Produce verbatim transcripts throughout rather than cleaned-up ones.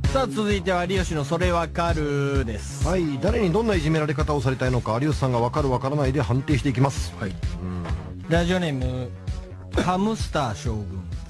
さあ続いては有吉のそれわかるです。 はい、誰にどんないじめられ方をされたいのか有吉さんがわかるわからないで判定していきます。はい、うん、 ラジオネームハムスター将軍。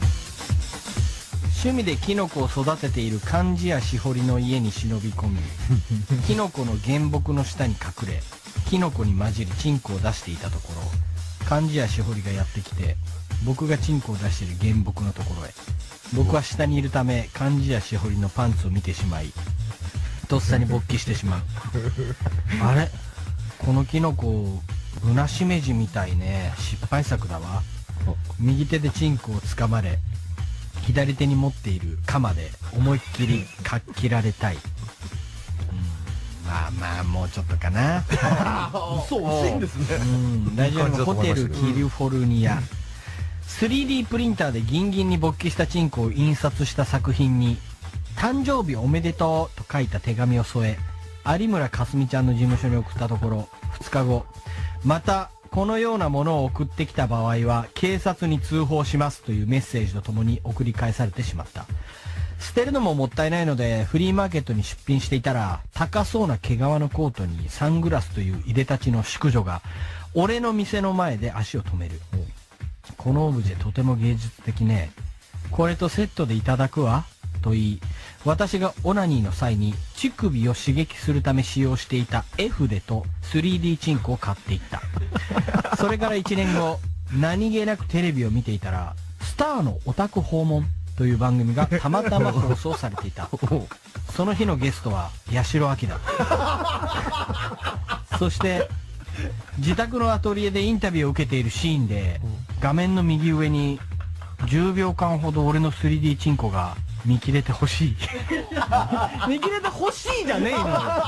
趣味でキノコを育てている貫地谷しほりの家に忍び込みキノコの原木の下に隠れキノコに混じりチンコを出していたところ、貫地谷しほりがやってきて僕がチンコを出している原木のところへ。僕は下にいるため貫地谷しほりのパンツを見てしまいとっさに勃起してしまうあれ、このキノコブナシメジみたいね、失敗作だわ。右手でチンコをつかまれ左手に持っている鎌で思いっきりかっ切られたい、うん、まあまあもうちょっとかなそう遅いんですね。 うん、ラジオのホテルキリフォルニア、スリーディー プリンターでギンギンに勃起したチンコを印刷した作品に誕生日おめでとうと書いた手紙を添え有村架純ちゃんの事務所に送ったところ、ふつかごまたこのようなものを送ってきた場合は警察に通報しますというメッセージとともに送り返されてしまった。捨てるのももったいないのでフリーマーケットに出品していたら、高そうな毛皮のコートにサングラスといういでたちの淑女が俺の店の前で足を止める。このオブジェとても芸術的ね、これとセットでいただくわと言い、私がオナニーの際に乳首を刺激するため使用していた絵筆と スリーディー チンコを買っていった。それからいちねんご、何気なくテレビを見ていたらスターのオタク訪問という番組がたまたま放送されていた。その日のゲストは八代亜紀だ。そして自宅のアトリエでインタビューを受けているシーンで画面の右上にじゅうびょうかんほど俺の スリーディー チンコが見切れてほしい見切れてほしいじゃねえの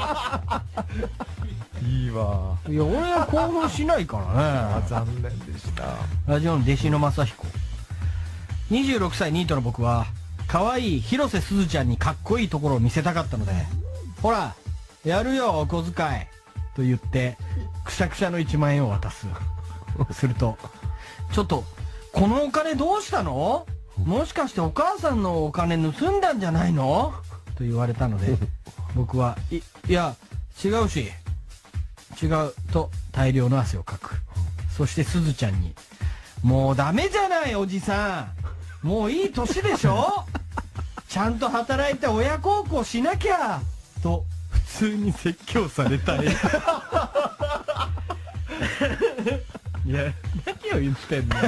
いいわ。 いや俺は興奮しないからね。 残念でした。 ラジオの弟子の正彦。にじゅうろくさいニートの僕は可愛い広瀬すずちゃんにかっこいいところを見せたかったので、ほらやるよお小遣いと言ってくしゃくしゃのいちまんえんを渡す。するとちょっとこのお金どうしたの、もしかしてお母さんのお金盗んだんじゃないのと言われたので僕はいいや違うし違うと大量の汗をかく。そしてすずちゃんにもうダメじゃないおじさん、もういい年でしょちゃんと働いて親孝行しなきゃと普通に説教されたい。いや何を言ってんの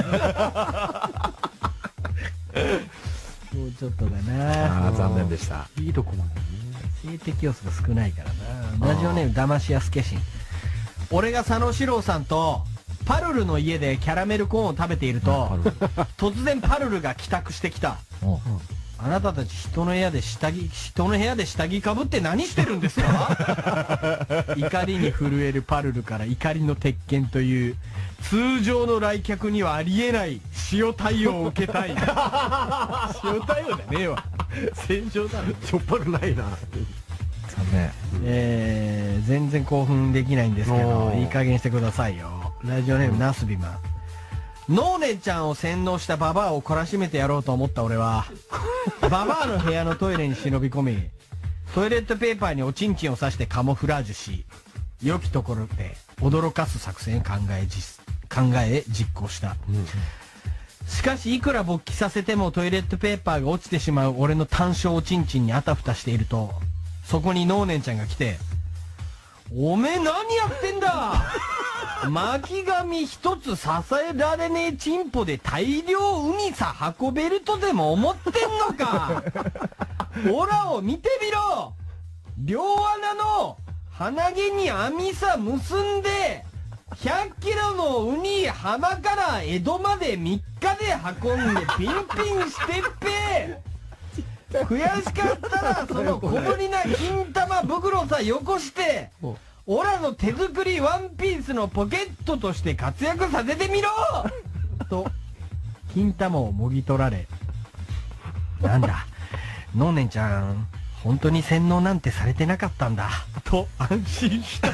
もうちょっとだな。 あー残念でした。 いいとこまでね。性的要素が少ないからな。ラジオネームだましやすけしん。俺が佐野史郎さんとパルルの家でキャラメルコーンを食べていると突然パルルが帰宅してきた。あなたたち人の部屋で下着人の部屋で下着かぶって何してるんですか怒りに震えるパルルから怒りの鉄拳という通常の来客にはありえない塩対応を受けたい。塩対応じゃねえわ、戦場だろ。 しょっぱくないな。 残念。えー、全然興奮できないんですけどいい加減してくださいよ。ラジオネームナスビマン。ノーネちゃんを洗脳したババアを懲らしめてやろうと思った俺はババアの部屋のトイレに忍び込みトイレットペーパーにおちんちんを刺してカモフラージュし、良きところで驚かす作戦を考え実考え実行した、うん、しかしいくら勃起させてもトイレットペーパーが落ちてしまう俺の単焦おちんちんにあたふたしていると、そこにノーネちゃんが来ておめえ何やってんだ巻き紙一つ支えられねえチンポで大量海さ運べるとでも思ってんのかオラを見てみろ、両穴の鼻毛に網さ結んでひゃっキロのウニ浜から江戸までみっかで運んでピンピンしてっぺ悔しかったらその小ぶりな金玉袋さよこしてオラの手作りワンピースのポケットとして活躍させてみろと金玉をもぎ取られ、なんだノーネンちゃん本当に洗脳なんてされてなかったんだと安心した。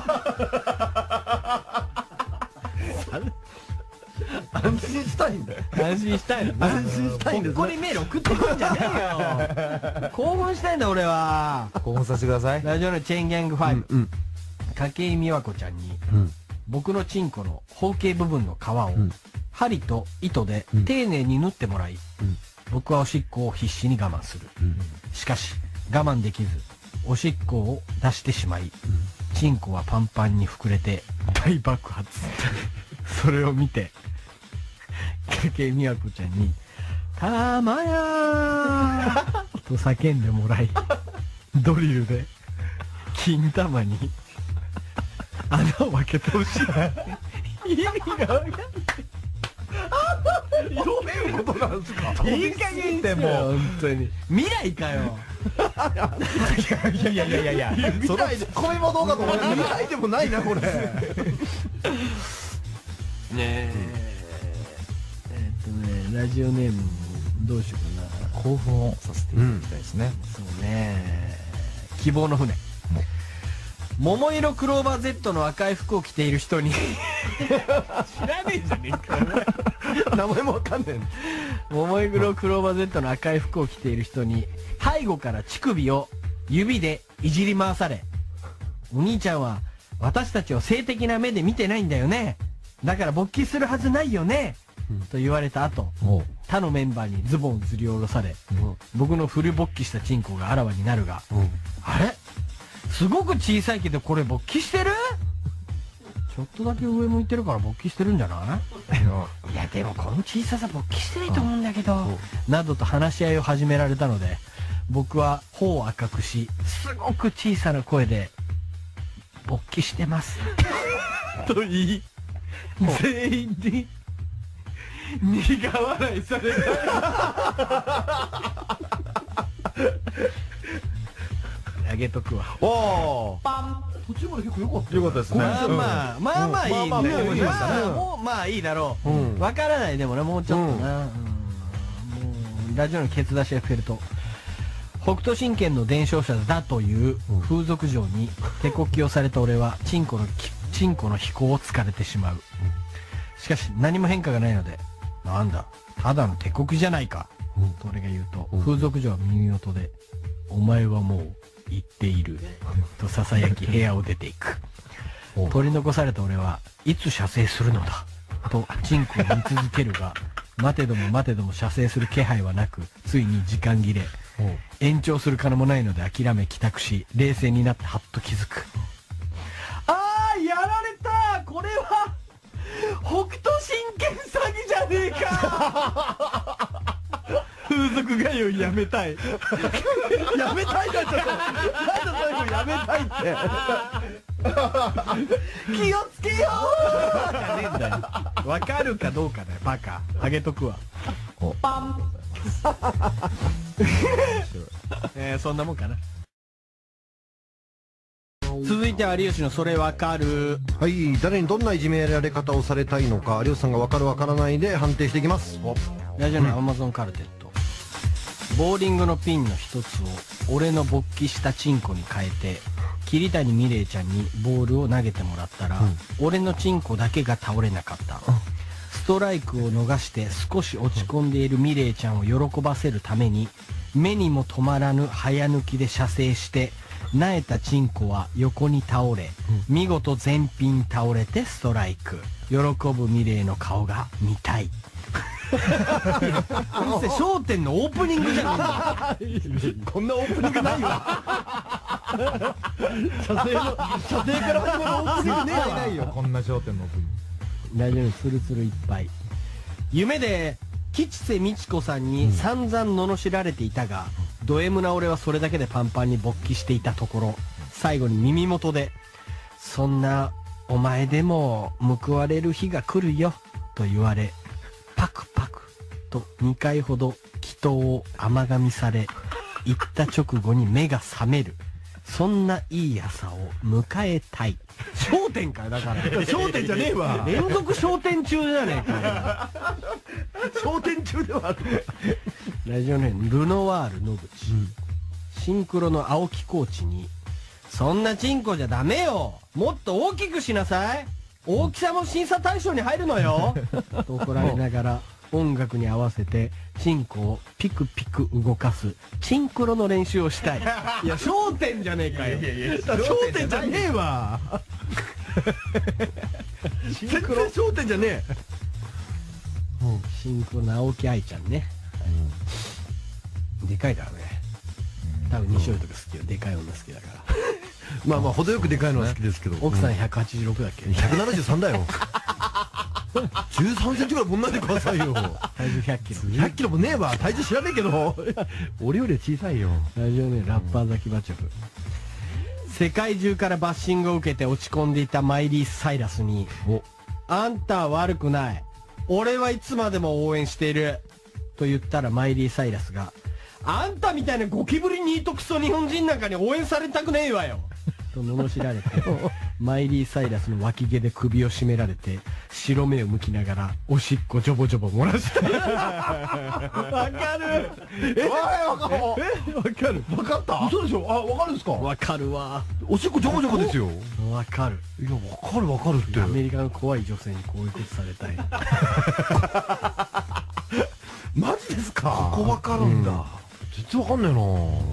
安心したいんだよ。 安心したいの。 安心したいんだよ。 ほっこりメール送ってくんじゃねえよ。 興奮したいんだ俺は。 興奮させてください。 ラジオのチェーンギャングファイブ、 うん。 筧美和子ちゃんに、 うん。 僕のチンコの包茎部分の皮を、 ん針と糸でうん丁寧に縫ってもらい、 うん僕はおしっこを必死に我慢する。 うん。 しかし、我慢できず、おしっこを出してしまい、チンコはパンパンに膨れて大爆発。それを見て、筧美和子ちゃんに、たまやーと叫んでもらい、ドリルで、金玉に、穴を開けてほしい。意味がわかんない。 どういうことなんですか？ いい加減してもう本当に未来かよ。 いやいやいやいやいや、 未来で、これもどうかと思いますけど、未来でもないな、これ。 ねええっとねラジオネームどうしようかな。 興奮をさせていただきたいですね。 そうね希望の船。桃色クローバー Z の赤い服を着ている人に知らねえじゃねえかよ。 名前もわかんね桃色クローバー Z の赤い服を着ている人に背後から乳首を指でいじり回され、お兄ちゃんは私たちを性的な目で見てないんだよね、だから勃起するはずないよね、うん、と言われた後、他のメンバーにズボンをずり下ろされ、うん、僕のフル勃起したチンコがあらわになるが、うん、あれすごく小さいけどこれ勃起してる？ちょっとだけ上向いてるから勃起してるんじゃない？いやでもこの小ささ勃起してないと思うんだけど、などと話し合いを始められたので、僕は頬を赤くし、すごく小さな声で勃起してますと言い、全員に苦笑いされた。あげとくわ。 おお。 パン。 途中まで結構良かった。 良かったですね。 まあまあまあまあいいね。 まあまあもうまあいいだろう。わからないでもねもうちょっとな。もうラジオのケツ出しが増えると、北斗神拳の伝承者だという風俗嬢に手こきをされた俺はチンコのチンコの飛行をつかれてしまう。しかし何も変化がないので、なんだただの手こきじゃないかと俺が言うと、風俗嬢は耳元で、お前はもう言っているとささやき部屋を出ていく。取り残された俺はいつ射精するのだとチンコを見続けるが、待てども待てども射精する気配はなく、ついに時間切れ。延長する金もないので諦め帰宅し、冷静になってはっと気づく。あーやられた、これは北斗神拳詐欺じゃねえか。風俗通いやめたい。 やめたいんだちょっと。なんだ最後やめたいって。 気をつけようじゃねえんだよ。わかるかどうかだよバカ。あげとくわ。パン。えー、そんなもんかな。続いては有吉のそれわかる。 はい、誰にどんないじめられ方をされたいのか、有吉さんがわかるわからないで判定していきます。 ラジオのアマゾンカルテット、ボーリングのピンの一つを俺の勃起したチンコに変えて桐谷美玲ちゃんにボールを投げてもらったら、うん、俺のチンコだけが倒れなかった、うん、ストライクを逃して少し落ち込んでいる美玲ちゃんを喜ばせるために目にも止まらぬ早抜きで射精して、なえたチンコは横に倒れ、うん、見事全ピン倒れてストライク。喜ぶ美玲の顔が見たい。笑点のオープニングじゃん。こんなオープニングないわ。射精の射精から始まるオープニングねえわ。 ないよこんな笑点のオープニング。大丈夫、スルスルいっぱい。夢で吉瀬美智子さんに散々罵られていたが、うん、ド M な俺はそれだけでパンパンに勃起していたところ、最後に耳元で「そんなお前でも報われる日が来るよ」と言われ、パクパクとにかいほど祈祷を甘噛みされ、言った直後に目が覚める。そんないい朝を迎えたい。笑点かよだから。 笑点じゃねえわ。 連続笑点中じゃねえかよ。 笑点中ではある。 ラジオネームルノワール野口、うん、シンクロの青木コーチに「そんなチンコじゃダメよ、もっと大きくしなさい、大きさも審査対象に入るのよ」と怒られながら音楽に合わせてチンコをピクピク動かすチンクロの練習をしたい。いや焦点じゃねえかよ。いやいや焦点じゃねえわ。全然焦点じゃねえ。シンクロの青木愛ちゃんね、でかいだろうね。多分西尾とか好きよ。でかい女好きだからまあまあ程よくでかいのは好きですけど、 奥さんひゃくはちじゅうろくだっけ。 ひゃくななじゅうさんだよ。じゅうさんセンチぐらいぶんないでくださいよ。 体重ひゃっキロ。 ひゃっキロもねえわ。体重知らねえけど俺よりは小さいよ。 ラジオネームラッパーザキバチョフ。世界中からバッシングを受けて落ち込んでいたマイリー・サイラスに、あんたは悪くない、俺はいつまでも応援していると言ったら、マイリー・サイラスが、あんたみたいなゴキブリニートクソ日本人なんかに応援されたくねえわよと罵られて、マイリー・サイラスの脇毛で首を絞められて白目を向きながらおしっこジョボジョボ漏らした。わかる。えわかる。えわかる。 分かった。嘘でしょ。あ、分かるんですか。 わかるわ。 おしっこジョボジョボですよ。 わかる。 いや分かる分かるって。 アメリカの怖い女性にこういうことされたい。 マジですか。ここ分かるんだ。全然分かんないな。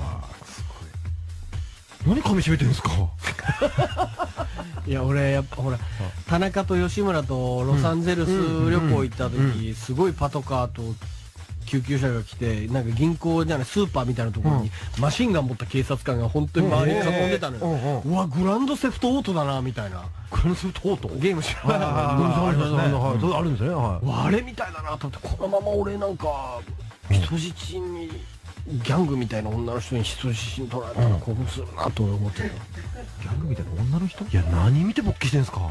何噛み締めてんですか。 いや俺やっぱほら田中と吉村とロサンゼルス旅行行った時、すごいパトカーと救急車が来て、なんか銀行じゃないスーパーみたいなところにマシンガン持った警察官が本当に周りに囲んでたのよ。うわグランドセフトオートだなみたいな。 グランドセフトオートゲーム知らない。 あるんですね。 あれみたいだなと思って、このまま俺なんか人質にギャングみたいな女の人に人質に取られたら興奮するなと思ってる。 ギャングみたいな女の人。いや何見て勃起してんすか。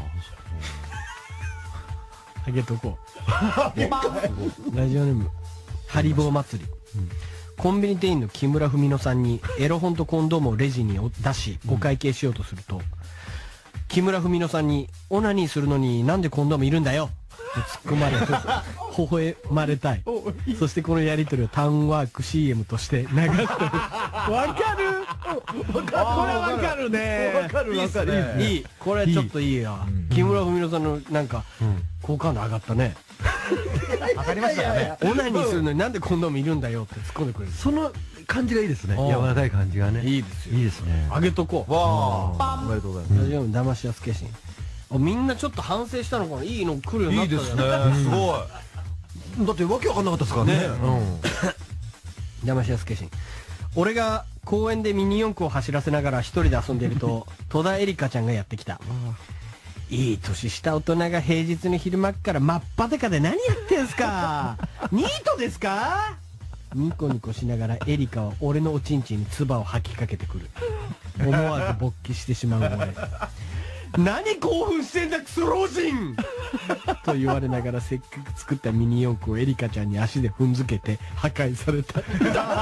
あげとこう。ラジオネームハリボー祭り。コンビニ店員の木村文乃さんにエロ本とコンドームをレジに出しお会計しようとすると、木村文乃さんに「オナニーするのになんでコンドームいるんだよ」と突っ込まれ微笑まれたい。そしてこのやり取りをタウンワーク シーエム として流してる。わかる。これわかるね。 わかるわかる。 いい。これちょっといいよ。木村文乃さんのなんか好感度上がったね。 わかりましたよね。 オナニーするのになんでコンドームいるんだよって突っ込んでくれる。 その感じがいいですね。柔らかい感じがね。 いいですよ。 いいですね。 あげとこう。 わあ。おめでとうございます。 ラジオネームだましやすけしん。みんなちょっと反省したのかな。いいの来るようになったじゃない。 すごい。 だってわけわかんなかったですからね。 だましやすけしん。俺が公園でミニ四駆を走らせながら一人で遊んでいると戸田恵梨香ちゃんがやってきた。いい年した大人が平日の昼間っから真っ裸で何やってんすか。ニートですか。ニコニコしながらエリカは俺のおちんちんに唾を吐きかけてくる。思わず勃起してしまう俺。何興奮してんだクソ老人と言われながらせっかく作ったミニ四駆をエリカちゃんに足で踏んづけて破壊された。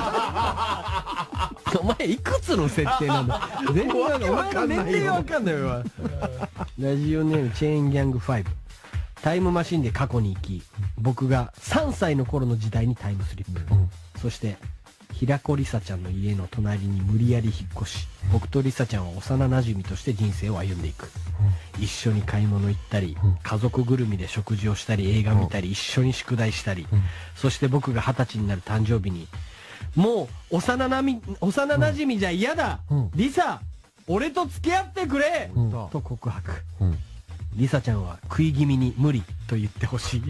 お前いくつの設定なんだ。全然お前の年齢わかんないわ。ラジオネームチェーンギャングファイブ。タイムマシンで過去に行き、僕がさんさいの頃の時代にタイムスリップ、うん、そして平子梨沙ちゃんの家の隣に無理やり引っ越し、僕と梨沙ちゃんは幼なじみとして人生を歩んでいく、うん、一緒に買い物行ったり、うん、家族ぐるみで食事をしたり映画見たり、うん、一緒に宿題したり、うん、そして僕が二十歳になる誕生日にもう幼なみ幼なじみじゃ嫌だ、うん、梨沙俺と付き合ってくれ、うん、と告白、うん、梨沙ちゃんは食い気味に無理と言ってほしい。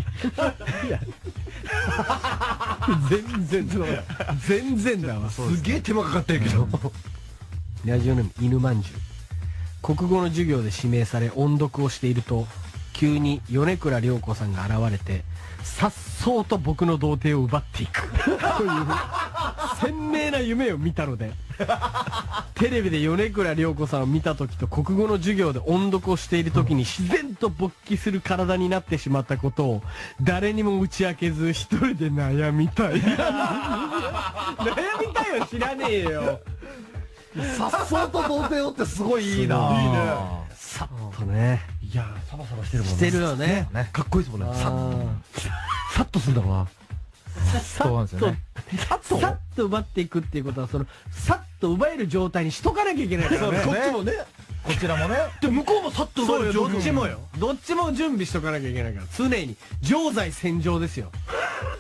全然全然だわ。 すげえ手間かかってるけど。 ラジオネーム犬まんじゅう。国語の授業で指名され音読をしていると急に米倉涼子さんが現れてさっそうと僕の童貞を奪っていくという鮮明な夢を見たので、テレビで米倉涼子さんを見た時と国語の授業で音読をしている時に自然と勃起する体になってしまったことを誰にも打ち明けず一人で悩みたい。悩みたいは知らねえよ。 さっそうと童貞をってすごいいいな。 いいね。さっとね。 いやサバサバしてるもんね。 してるよね。 かっこいいですもんね。さっとすんだろうな。 さっとさっと奪っていくっていうことは、そのさっと奪える状態にしとかなきゃいけないからね。 こっちもね、 こちらもね。 で向こうもさっと奪える状態。 どっちもよ。どっちも準備しとかなきゃいけないから、常に常在戦場ですよ。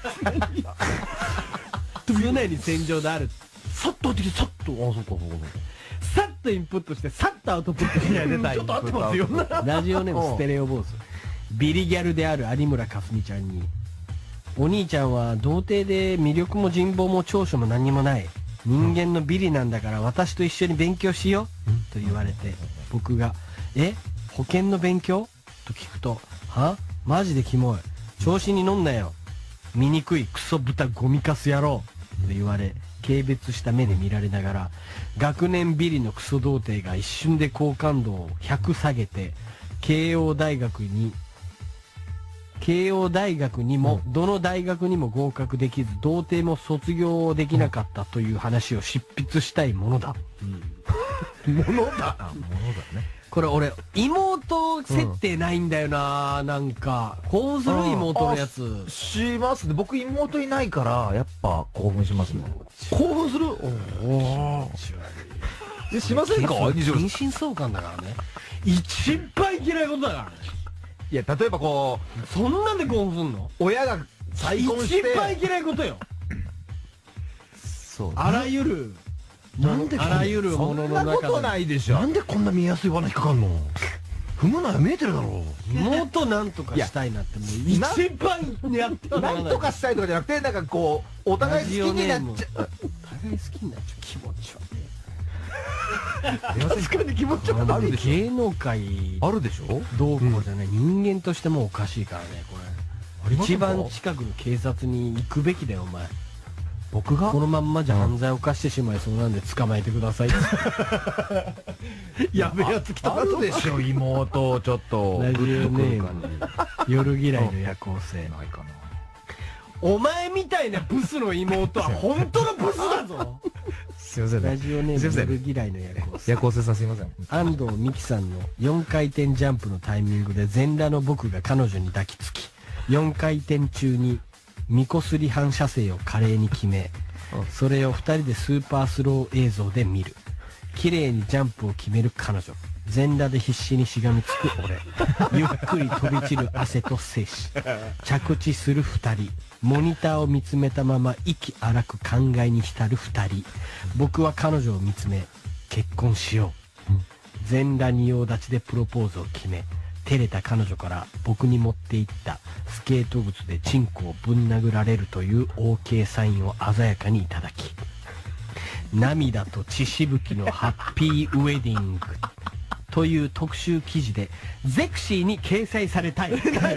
常に戦場である。 さっと入ってきて、さっと、あ、そうか、そうか、 さっとインプットしてさっとアウトプットしないでたい。 ちょっと合ってますよ。 ラジオネームステレオ坊主。ビリギャルである有村架純ちゃんに、お兄ちゃんは童貞で魅力も人望も長所も何もない人間のビリなんだから私と一緒に勉強しようと言われて、僕がえ保険の勉強と聞くと、はマジでキモい、調子に乗んなよ、醜いクソ豚ゴミカス野郎と言われ、軽蔑した目で見られながら、学年ビリのクソ童貞が一瞬で好感度をひゃく下げて慶応大学に慶応大学にも、うん、どの大学にも合格できず童貞も卒業できなかったという話を執筆したいものだ、 うん、ものだものだね。 これ俺妹設定ないんだよな、うん、なんか興奮する妹のやつしますね。僕妹いないからやっぱ興奮しますね。 興奮する。おおしませんか。 近親相関だからね。一番いけないことだからね。 いや、例えばこうそんなんで興奮すんの。 親が再婚して一番いけないことよ。 そう、 あらゆるなんであらゆるものの中で。 そんなことないでしょ。 なんでこんな見えやすい罠引っかかんの。踏むなよ、見えてるだろう。 妹なんとかしたいなってもう一番やってはならない。 なんとかしたいとかじゃなくて、なんかこうお互い好きになっちゃう。 お互い好きになっちゃう気持ち悪い。 確かに気持ち悪い。あるでしょ。 芸能界あるでしょ。 どうこうじゃない、人間としてもおかしいからねこれ。一番近くの警察に行くべきだよお前。 僕がこのまんまじゃ犯罪を犯してしまいそうなんで捕まえてください。やべえやつ来た。 あるでしょ妹。ちょっとラジオネーム夜嫌いの夜行性。 ないかな。 お前みたいなブスの妹は本当のブスだぞ。 すいませんね。 ラジオネーム夜嫌いの夜行性。 夜行性さんすいません。 安藤美希さんのよんかい転ジャンプのタイミングで全裸の僕が彼女に抱きつき、よんかい転中にみこすり反射精を華麗に決め、それをふたりでスーパースロー映像で見る。綺麗にジャンプを決める彼女、全裸で必死にしがみつく俺、ゆっくり飛び散る汗と精子、着地するふたり、モニターを見つめたまま息荒く考えに浸るふたり。僕は彼女を見つめ、結婚しよう、全裸仁王立ちでプロポーズを決め、照れた彼女から僕に持っていったスケート靴でチンコをぶん殴られるという オーケー サインを鮮やかにいただき、涙と血しぶきのハッピーウェディングという特集記事でゼクシーに掲載されたい。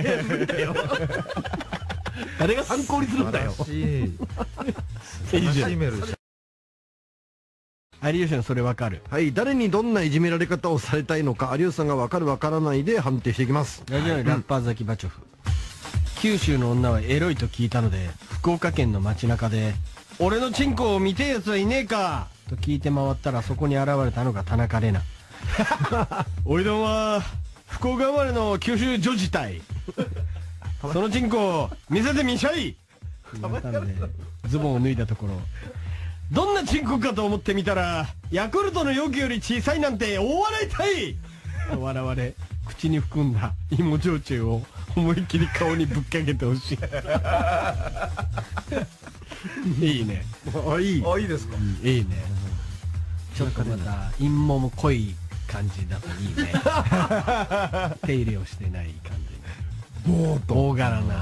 誰が参考にするんだよ。 素晴らしいメール。 有吉のそれわかる。 はい、誰にどんないじめられ方をされたいのか有吉さんがわかるわからないで判定していきます。 ラジオネームラッパーザキバチョフ。九州の女はエロいと聞いたので福岡県の街中で「俺のチンコを見てえやつはいねえか!」と聞いて回ったら、そこに現れたのが田中玲奈。おいどんは福岡生まれの九州女児隊。そのチンコを見せてみんしゃい。言われたんでズボンを脱いだところ、どんなチンコかと思ってみたらヤクルトの容器より小さいなんて大笑いたいと笑われ、口に含んだ芋焼酎を思いっきり顔にぶっかけてほしい。いいね。 あ、いい。 あ、いいですか。 いいね。ちょっとまた陰謀も濃い感じだといいね。手入れをしてない感じ。 ボーっと大柄な。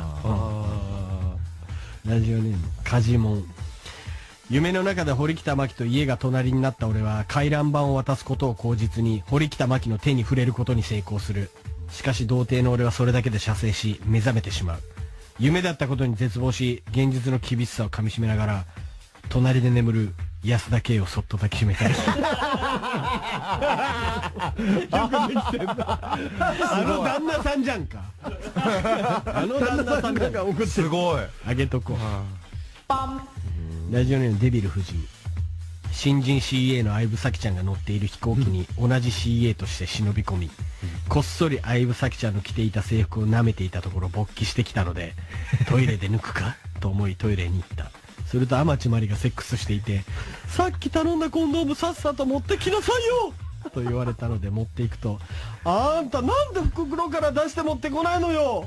ラジオネームカジモン。夢の中で堀北真希と家が隣になった俺は回覧板を渡すことを口実に堀北真希の手に触れることに成功する。しかし童貞の俺はそれだけで射精し目覚めてしまう。夢だったことに絶望し現実の厳しさをかみしめながら隣で眠る安田圭をそっと抱きしめたい。よくできてんだ。あの旦那さんじゃんか。あの旦那さんが送ってる。 すごい。 あげとこう。パン。ラジオネームデビル夫人。新人 シーエー の相武咲ちゃんが乗っている飛行機に同じ シーエー として忍び込み、こっそり相武咲ちゃんの着ていた制服を舐めていたところ勃起してきたので、トイレで抜くかと思いトイレに行った。すると天地真理がセックスしていて、さっき頼んだコンドームさっさと持ってきなさいよと言われたので持っていくと、あんたなんで袋から出して持ってこないのよ、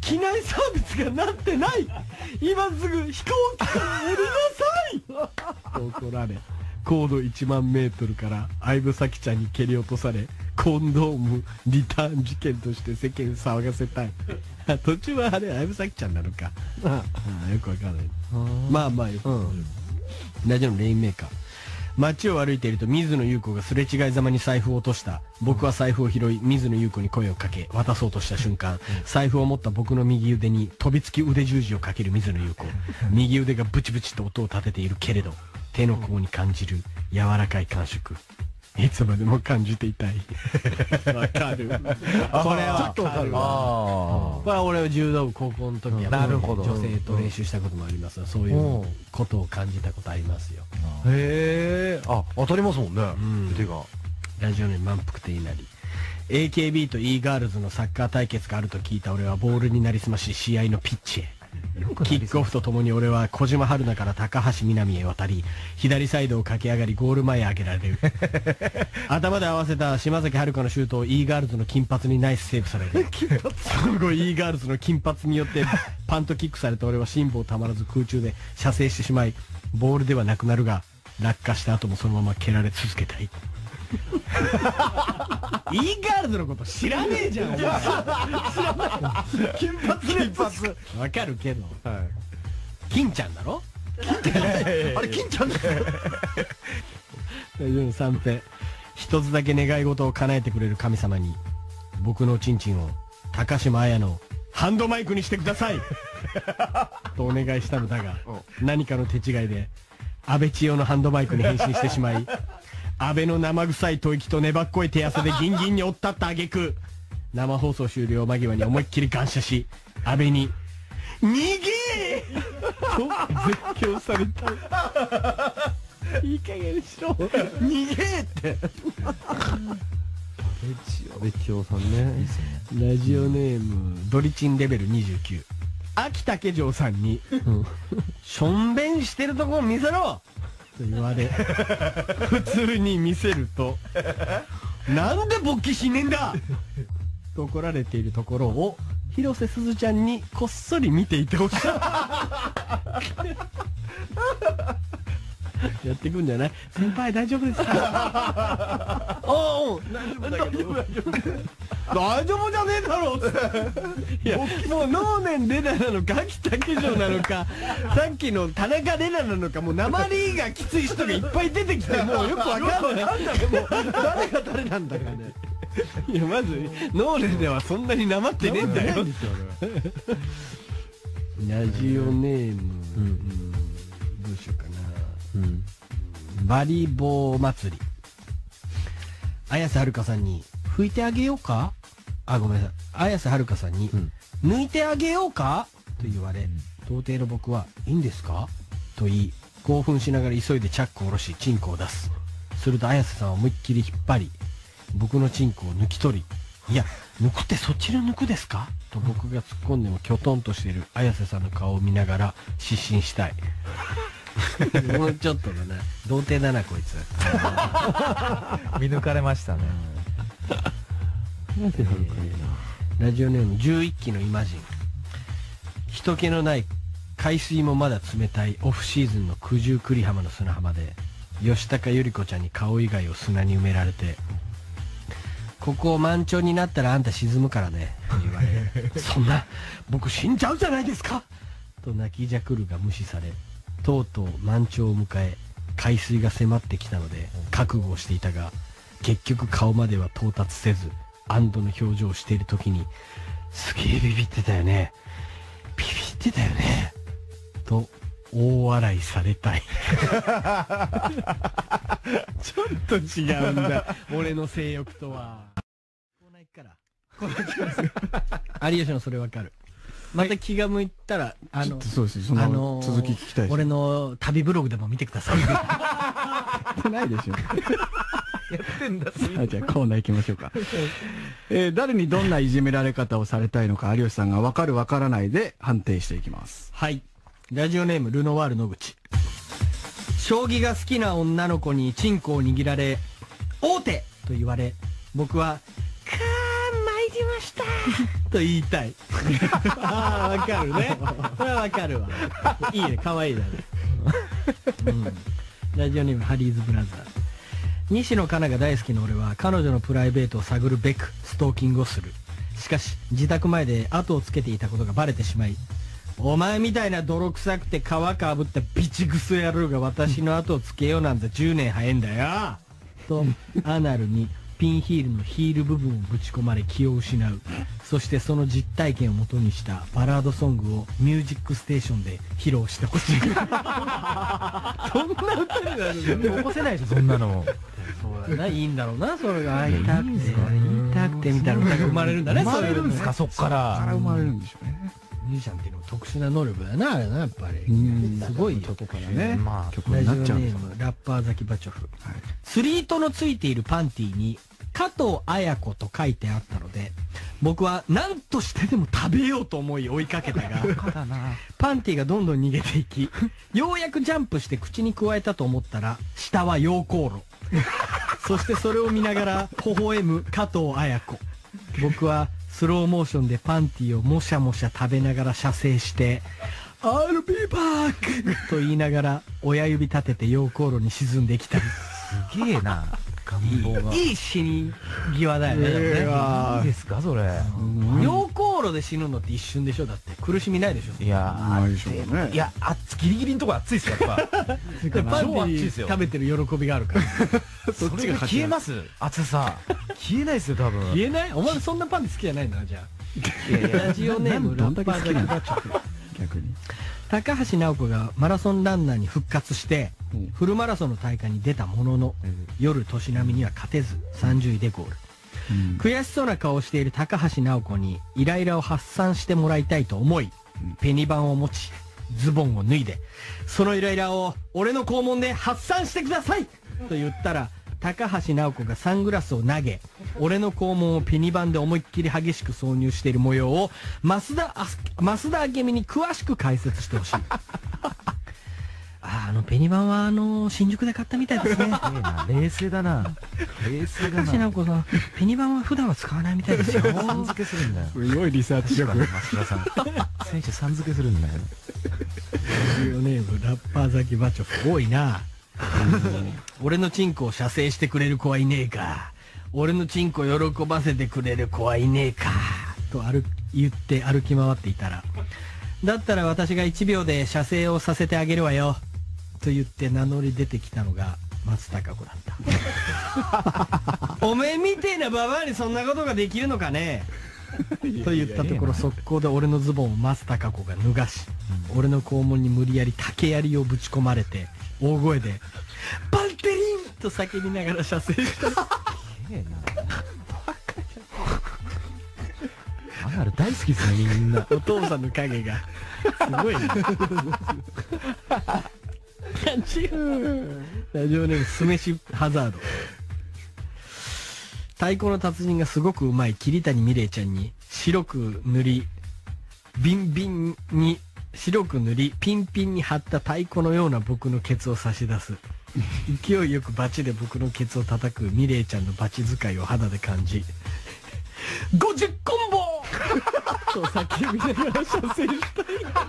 機内サービスがなってない、今すぐ飛行機から降りなさいと怒られ、高度いちまんメートルから相武咲ちゃんに蹴り落とされ、コンドームリターン事件として世間騒がせたい。途中はあれ相武咲ちゃんなのか、ああよくわかんない。まあまあよく、うん、ラジオのレインメーカー。街を歩いていると水野優子がすれ違いざまに財布を落とした。僕は財布を拾い水野優子に声をかけ渡そうとした瞬間、財布を持った僕の右腕に飛びつき腕十字をかける水野優子。右腕がブチブチと音を立てているけれど、手の甲に感じる柔らかい感触、いつまでも感じていたい。わかる。これはちょっとわかるわ。これは俺は柔道部高校の時はなるほど女性と練習したこともありますが、そういうことを感じたことありますよ。 へえ。あ、当たりますもんね。手が。 ラジオネーム満腹亭稲荷。エーケービー と E ガールズのサッカー対決があると聞いた俺はボールになりすまし試合のピッチへ。キックオフとともに俺は小島春菜から高橋みなみへ渡り、左サイドを駆け上がりゴール前へ上げられる。頭で合わせた島崎遥香のシュートを E ガールズの金髪にナイスセーブされる。その後 E ガールズの金髪によってパントキックされた俺は辛抱たまらず空中で射精してしまい、ボールではなくなるが落下した後もそのまま蹴られ続けたい。E ガールズのこと知らねえじゃん。知らない。金髪金髪わかるけど、はい、金ちゃんだろ。 あれ金ちゃんだよ。 三平、一つだけ願い事を叶えてくれる神様に僕のチンチンを高島彩のハンドマイクにしてくださいとお願いしたのだが、何かの手違いで安倍千代のハンドマイクに変身してしまい、安倍の生臭い吐息と粘っこい手汗でギンギンに追ったった挙句、生放送終了間際に思いっきり感謝し、安倍に「逃げー!」と絶叫された。いい加減にしろ。逃げーって。 安倍千代さんね。いいですね。ラジオネームドリチンレベルにじゅうきゅう。秋竹城さんに「しょんべんしてるとこ見せろ!」と言われ普通に見せると「なんで勃起しねえんだ!」と怒られているところを広瀬すずちゃんにこっそり見ていてほしい。やっていくんじゃない？先輩大丈夫ですか？おお大丈夫だけど大丈夫大丈夫じゃねえだろっていやもう能年レナなのか秋竹城なのかさっきの田中レナなのか、もう鉛がきつい人がいっぱい出てきてもうよくわかんない。もう誰が誰なんだかね。いやまず能年ではそんなになまってねえんだよ。ラジオネーム、うん、どうしようかな。うん、バリボー祭り。綾瀬はるかさんに拭いてあげようか、あごめんなさい綾瀬はるかさんに、うん、抜いてあげようかと言われ、うん、童貞の僕はいいんですかと言い興奮しながら急いでチャックを下ろしチンコを出す。すると綾瀬さんは思いっきり引っ張り僕のチンコを抜き取り、いや抜くってそっちの抜くですかと僕が突っ込んでもきょとんとしている綾瀬さんの顔を見ながら失神したい。もうちょっとだな、童貞だなこいつ。 見抜かれましたね。 ラジオネームじゅういっきのイマジン。人気のない海水もまだ冷たいオフシーズンの九十九里浜の砂浜で吉高由里子ちゃんに顔以外を砂に埋められて、ここ満潮になったらあんた沈むからねと言われ、そんな僕死んじゃうじゃないですかと泣きじゃくるが無視され、とうとう満潮を迎え海水が迫ってきたので覚悟をしていたが、結局顔までは到達せず安堵の表情をしている時に「すげえビビってたよねビビってたよね」と大笑いされたい。ちょっと違うんだ俺の性欲とは。コーナー行くからコーナー行きます有吉のそれわかる。また気が向いたら、あの、 そうですね、その続き聞きたいです。 俺の旅ブログでも見てください。 やってないでしょ。やってんだ。 じゃあコーナー行きましょうか。えー、誰にどんないじめられ方をされたいのか有吉さんが分かる分からないで判定していきます。 はい。ラジオネームルノワール野口。将棋が好きな女の子にチンコを握られ、王手と言われ、僕は、かー参りましたと言いたい。ああ、わかるね。それはわかるわ。いいね、かわいいだね。うん、ラジオネームハリーズブラザー。西野カナが大好きな俺は彼女のプライベートを探るべくストーキングをする。しかし自宅前で後をつけていたことがバレてしまい、お前みたいな泥臭くて皮かぶったビチグソ野郎が私の後をつけようなんてじゅうねん早いんだよとアナルにピンヒールのヒール部分をぶち込まれ気を失う。そしてその実体験をもとにしたバラードソングをミュージックステーションで披露してほしい。そんな歌になるの起こせないでしょそんなの。 そうだな、いいんだろうな、それが会いたくて言いたくてみたいな歌が生まれるんだね。 生まれるんですか、そっかから生まれるんでしょうね。 ミュージシャンっていうのも特殊な能力だな、あれな、やっぱり。すごいよ。 そこからね、 まあ曲になっちゃうんですよ。 ラジオネームラッパーザキバチョフ。釣り糸のついているパンティに加藤綾子と書いてあったので、僕は何としてでも食べようと思い追いかけたがパンティがどんどん逃げていき、ようやくジャンプして口に加えたと思ったら下は溶鉱炉。そしてそれを見ながら微笑む加藤綾子。僕はスローモーションでパンティをもしゃもしゃ食べながら射精して「I'll be back!」と言いながら親指立てて溶鉱炉に沈んできたり。 すげえな願望が。 いい死に際だよね。 いいですかそれ。 溶鉱炉で死ぬのって一瞬でしょ。だって苦しみないでしょ。 いやないでしょうね。 いや、あギリギリのとこ熱いっすよやっぱ。 パンティ食べてる喜びがあるから。 そっちが消えます。熱さ消えないですよ多分。 消えない。お前そんなパンティ好きじゃないんだな。じゃあいやいやラジオネームラッパーザキバチョフ。 逆に高橋尚子がマラソンランナーに復活してフルマラソンの大会に出たものの、夜年並みには勝てずさんじゅういでゴール。悔しそうな顔をしている高橋尚子にイライラを発散してもらいたいと思い、ペニバンを持ちズボンを脱いで、そのイライラを俺の肛門で発散してくださいと言ったら、高橋尚子がサングラスを投げ、俺の肛門をペニバンで思いっきり激しく挿入している模様を増田増田明美に詳しく解説してほしい。あ, あのペニバンはあの新宿で買ったみたいですね。 冷静だな。冷静だな。 高橋尚子さん、ペニバンは普段は使わないみたいですよ。 さん付けするんだよ。 すごいリサーチ力。 増田さん選手さん付けするんだよ。 ラジオネームラッパーザキバチョフ。多いな。俺のチンコを射精してくれる子はいねえか。俺のチンコを喜ばせてくれる子はいねえかと歩言って歩き回っていたら、だったら私がいちびょうで射精をさせてあげるわよと言って名乗り出てきたのが松たか子だった。おめえみてえなババアにそんなことができるのかねと言ったところ、速攻で俺のズボンを松たか子が脱がし、俺の肛門に無理やり竹槍をぶち込まれて大声で「パンテリン!」と叫びながら射精した。 アナル大好きですねみんな。 お父さんの影がすごいね。ラジオネーム酢飯ハザード。太鼓の達人がすごくうまい桐谷美玲ちゃんに白く塗りビンビンに白く塗りピンピンに貼った太鼓のような僕のケツを差し出す。勢いよくバチで僕のケツを叩く美玲ちゃんのバチ使いを肌で感じ、ごじゅっコンボと叫びながら射精した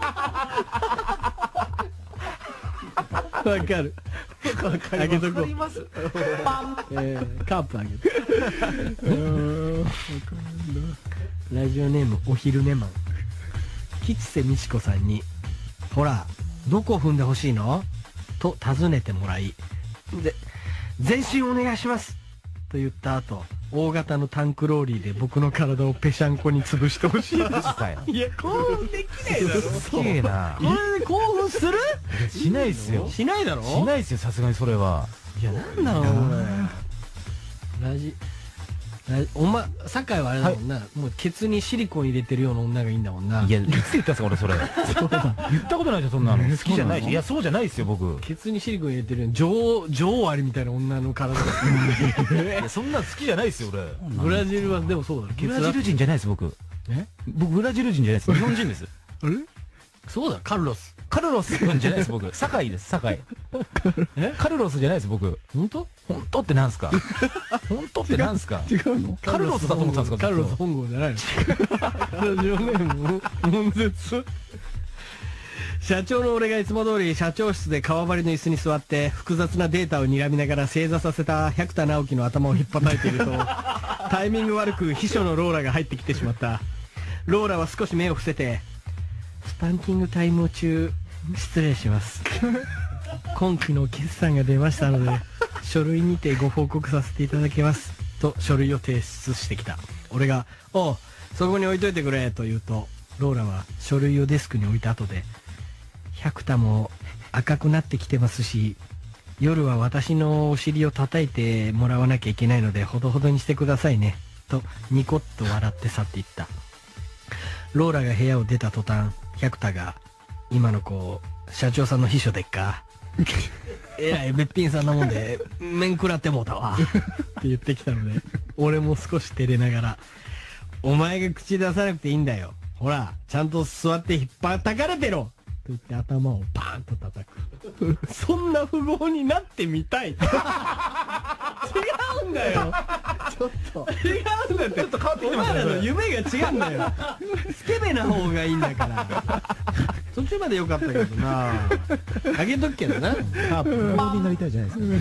い。わかる。あげとこう。パン、えー、カープあげて。ラジオネームお昼寝マン。吉瀬美智子さんに「ほらどこを踏んでほしいの?」と尋ねてもらい、で「全身お願いします」と言った後、大型のタンクローリーで僕の体をぺしゃんこに潰してほしいです。いや興奮できないだろ。 すげえな。 これで興奮する？ しないっすよ。 しないだろ。 しないっすよさすがにそれは。 いやなんだろう俺。ラジお前酒井はあれだもんな、はい、もうケツにシリコン入れてるような女がいいんだもんな。 いやいつ言ったんですか俺それ。言ったことないじゃんそんなの。好きじゃないし。いやそうじゃないですよ僕。 ケツにシリコン入れてる女王アリみたいな女の体。 そんな好きじゃないですよ俺。 ブラジルはでもそうだろ。 ブラジル人じゃないです僕。え僕ブラジル人じゃないです。日本人です。 あれそうだカルロスカルロス君じゃないです僕。酒井です、酒井。えカルロスじゃないです僕。 本当？ 本当ってなんすか？本当ってなんすか？ 違うの？ カルロスだと思ったんですか？ カルロス本郷じゃないの？ラジオネーム悶絶。社長の俺がいつも通り社長室で革張りの椅子に座って複雑なデータを睨みながら正座させた百田直樹の頭を引っ叩いているとタイミング悪く秘書のローラが入ってきてしまった。ローラは少し目を伏せて、スパンキングタイム中失礼します、今期の決算が出ましたので書類にてご報告させていただきますと書類を提出してきた。俺がおうそこに置いといてくれと言うと、ローラは書類をデスクに置いた後で、百田も赤くなってきてますし、夜は私のお尻を叩いてもらわなきゃいけないのでほどほどにしてくださいねとニコッと笑って去っていった。ローラが部屋を出た途端、百田が今の子社長さんの秘書でっかえらいべっぴんさんなもんで面食らってもうたわって言ってきたので、俺も少し照れながら、お前が口出さなくていいんだよ、ほらちゃんと座って引っ叩かれてろと言って頭をパーンと叩く。そんな富豪になってみたい。違うんだよ。ちょっと違うんだって。ちょっと変わってきてますね。お前らの夢が違うんだよ。スケベな方がいいんだから。そっちまで良かったけどな。あげとくけどな。 あ、プロになりたいじゃないですか。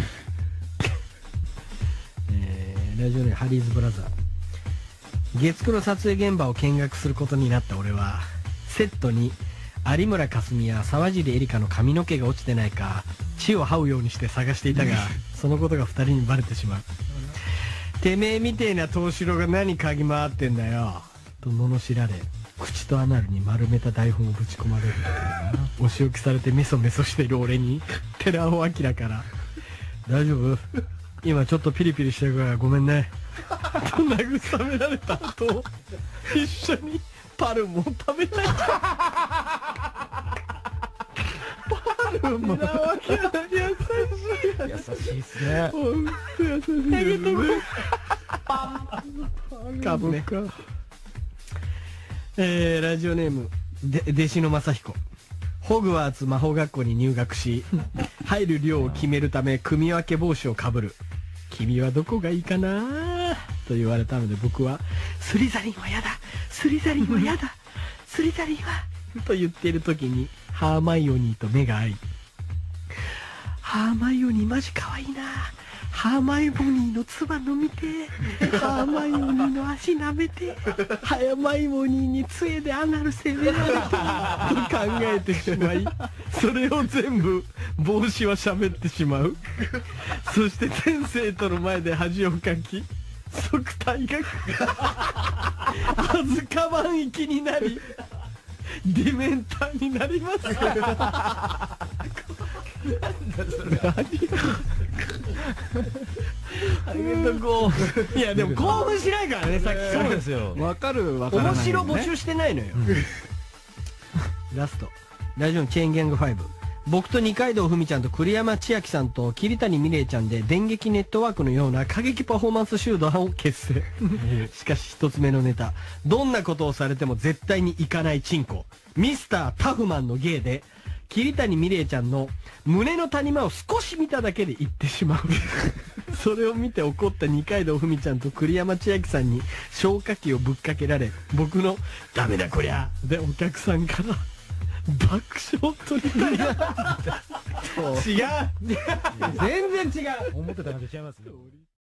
えー、ラジオネームハリーズブラザー。月9の撮影現場を見学することになった俺は、セットに有村架純や沢尻エリカの髪の毛が落ちてないか血を這うようにして探していたがそのことが二人にバレてしまう。てめえみてえな藤四郎が何嗅ぎ回ってんだよと罵られ、口とアナルに丸めた台本をぶち込まれる。お仕置きされてメソメソしている俺に寺尾明から「大丈夫？今ちょっとピリピリしてるからごめんね」と慰められた後一緒にパルムを食べたい。パルムなわけない。優しい優しいっすね。 ほんと優しいですね。パンカブね。えー、ラジオネームで弟子の正彦。ホグワーツ魔法学校に入学し入る寮を決めるため組み分け帽子をかぶる。君はどこがいいかなと言われたので僕はスリザリンはやだ、スリザリンはやだ、スリザリンはと言っている時にハーマイオニーと目が合い、ハーマイオニーマジ可愛いな、ハーマイオニーの唾飲みて、ハーマイオニーの足舐めて、ハーマイオニーに杖でアナル攻められたと考えてしまい、それを全部帽子は喋ってしまう。そして全生徒の前で恥をかき即退学。アズカバン行きになりディメンターになります。あげとこう。いやでも興奮しないからね、さっきから。 そうですよ。 わかるわからない、ね。 面白募集してないのよ。ラストラジオのチェーンギャングファイブ。僕と二階堂ふみちゃんと栗山千明さんと桐谷美玲ちゃんで電撃ネットワークのような過激パフォーマンス集団を結成。しかし一つ目のネタ、どんなことをされても絶対に行かないチンコミスタータフマンの芸で桐谷美玲ちゃんの胸の谷間を少し見ただけで言ってしまう。それを見て怒った二階堂ふみちゃんと栗山千明さんに消火器をぶっかけられ、僕のダメだこりゃでお客さんから爆笑を取りたい。違う全然違う。 思ってたのと違いますね。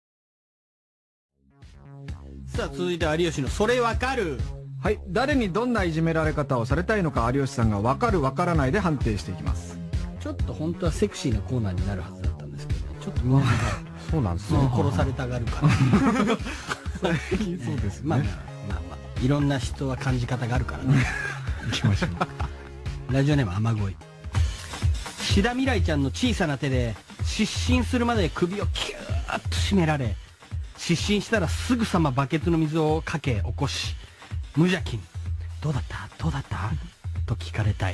さあ続いて有吉のそれわかる。 はい、誰にどんないじめられ方をされたいのか有吉さんが分かる分からないで判定していきます。 ちょっと本当はセクシーなコーナーになるはずだったんですけど、ちょっと皆さんがそうなんですすぐ殺されたがるから。 そうですね。 まあまあまあまあいろんな人は感じ方があるからね。 行きましょう。 ラジオネーム雨乞い。志田未来ちゃんの小さな手で失神するまで首をキューッと締められ、失神したらすぐさまバケツの水をかけ起こし、無邪気にどうだったどうだったと聞かれたい。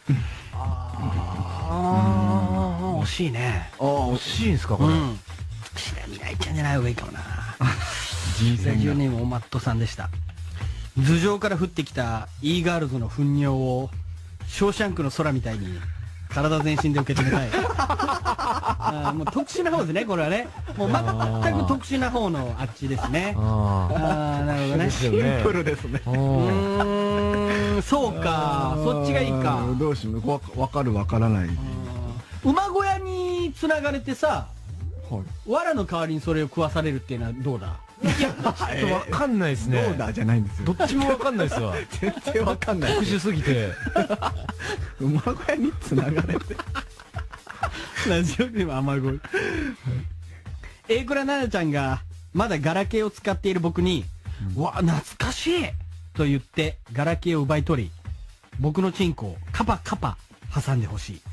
ああ惜しいね。 ああ惜しいんですかこれ。 志田未来ちゃんじゃない方がいいかもな。 人生ラジオネームおまっとさんでした。頭上から降ってきた e ガールズの糞尿をショーシャンクの空みたいに体全身で受け止めたい。あもう特殊な方ですね、これはね。もう全く特殊な方のあっちですね。ああ、なるほどね。 シンプルですね。 うーん、そうか、そっちがいいか。 どうしよう、わわかるわからない。 馬小屋に繋がれてさ、藁の代わりにそれを食わされるっていうのはどうだ？ いや、ちょっとわかんないですね。 どうだじゃないんですよ。 どっちもわかんないですわ。 全然わかんない。 特殊すぎて。 馬小屋に繋がれて。 ラジオでも雨乞い。榮倉奈々ちゃんがまだガラケーを使っている僕に、うわ、懐かしいと言ってガラケーを奪い取り、僕のチンコをカパカパ挟んでほしい。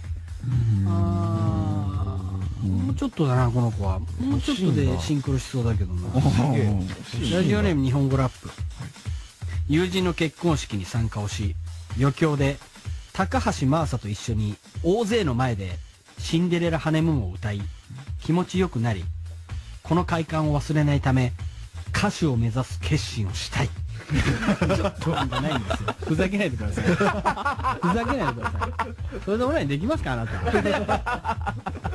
あー、もうちょっとだな、この子は。もうちょっとでシンクロしそうだけどな。ラジオネーム日本語ラップ。友人の結婚式に参加をし、余興で高橋真麻と一緒に大勢の前でシンデレラハネムーンを歌い、気持ちよくなり、この快感を忘れないため歌手を目指す決心をしたい。ちょっとじゃないんですよ。ふざけないでください。ふざけないでください。それでもないできますか、あなた。ラ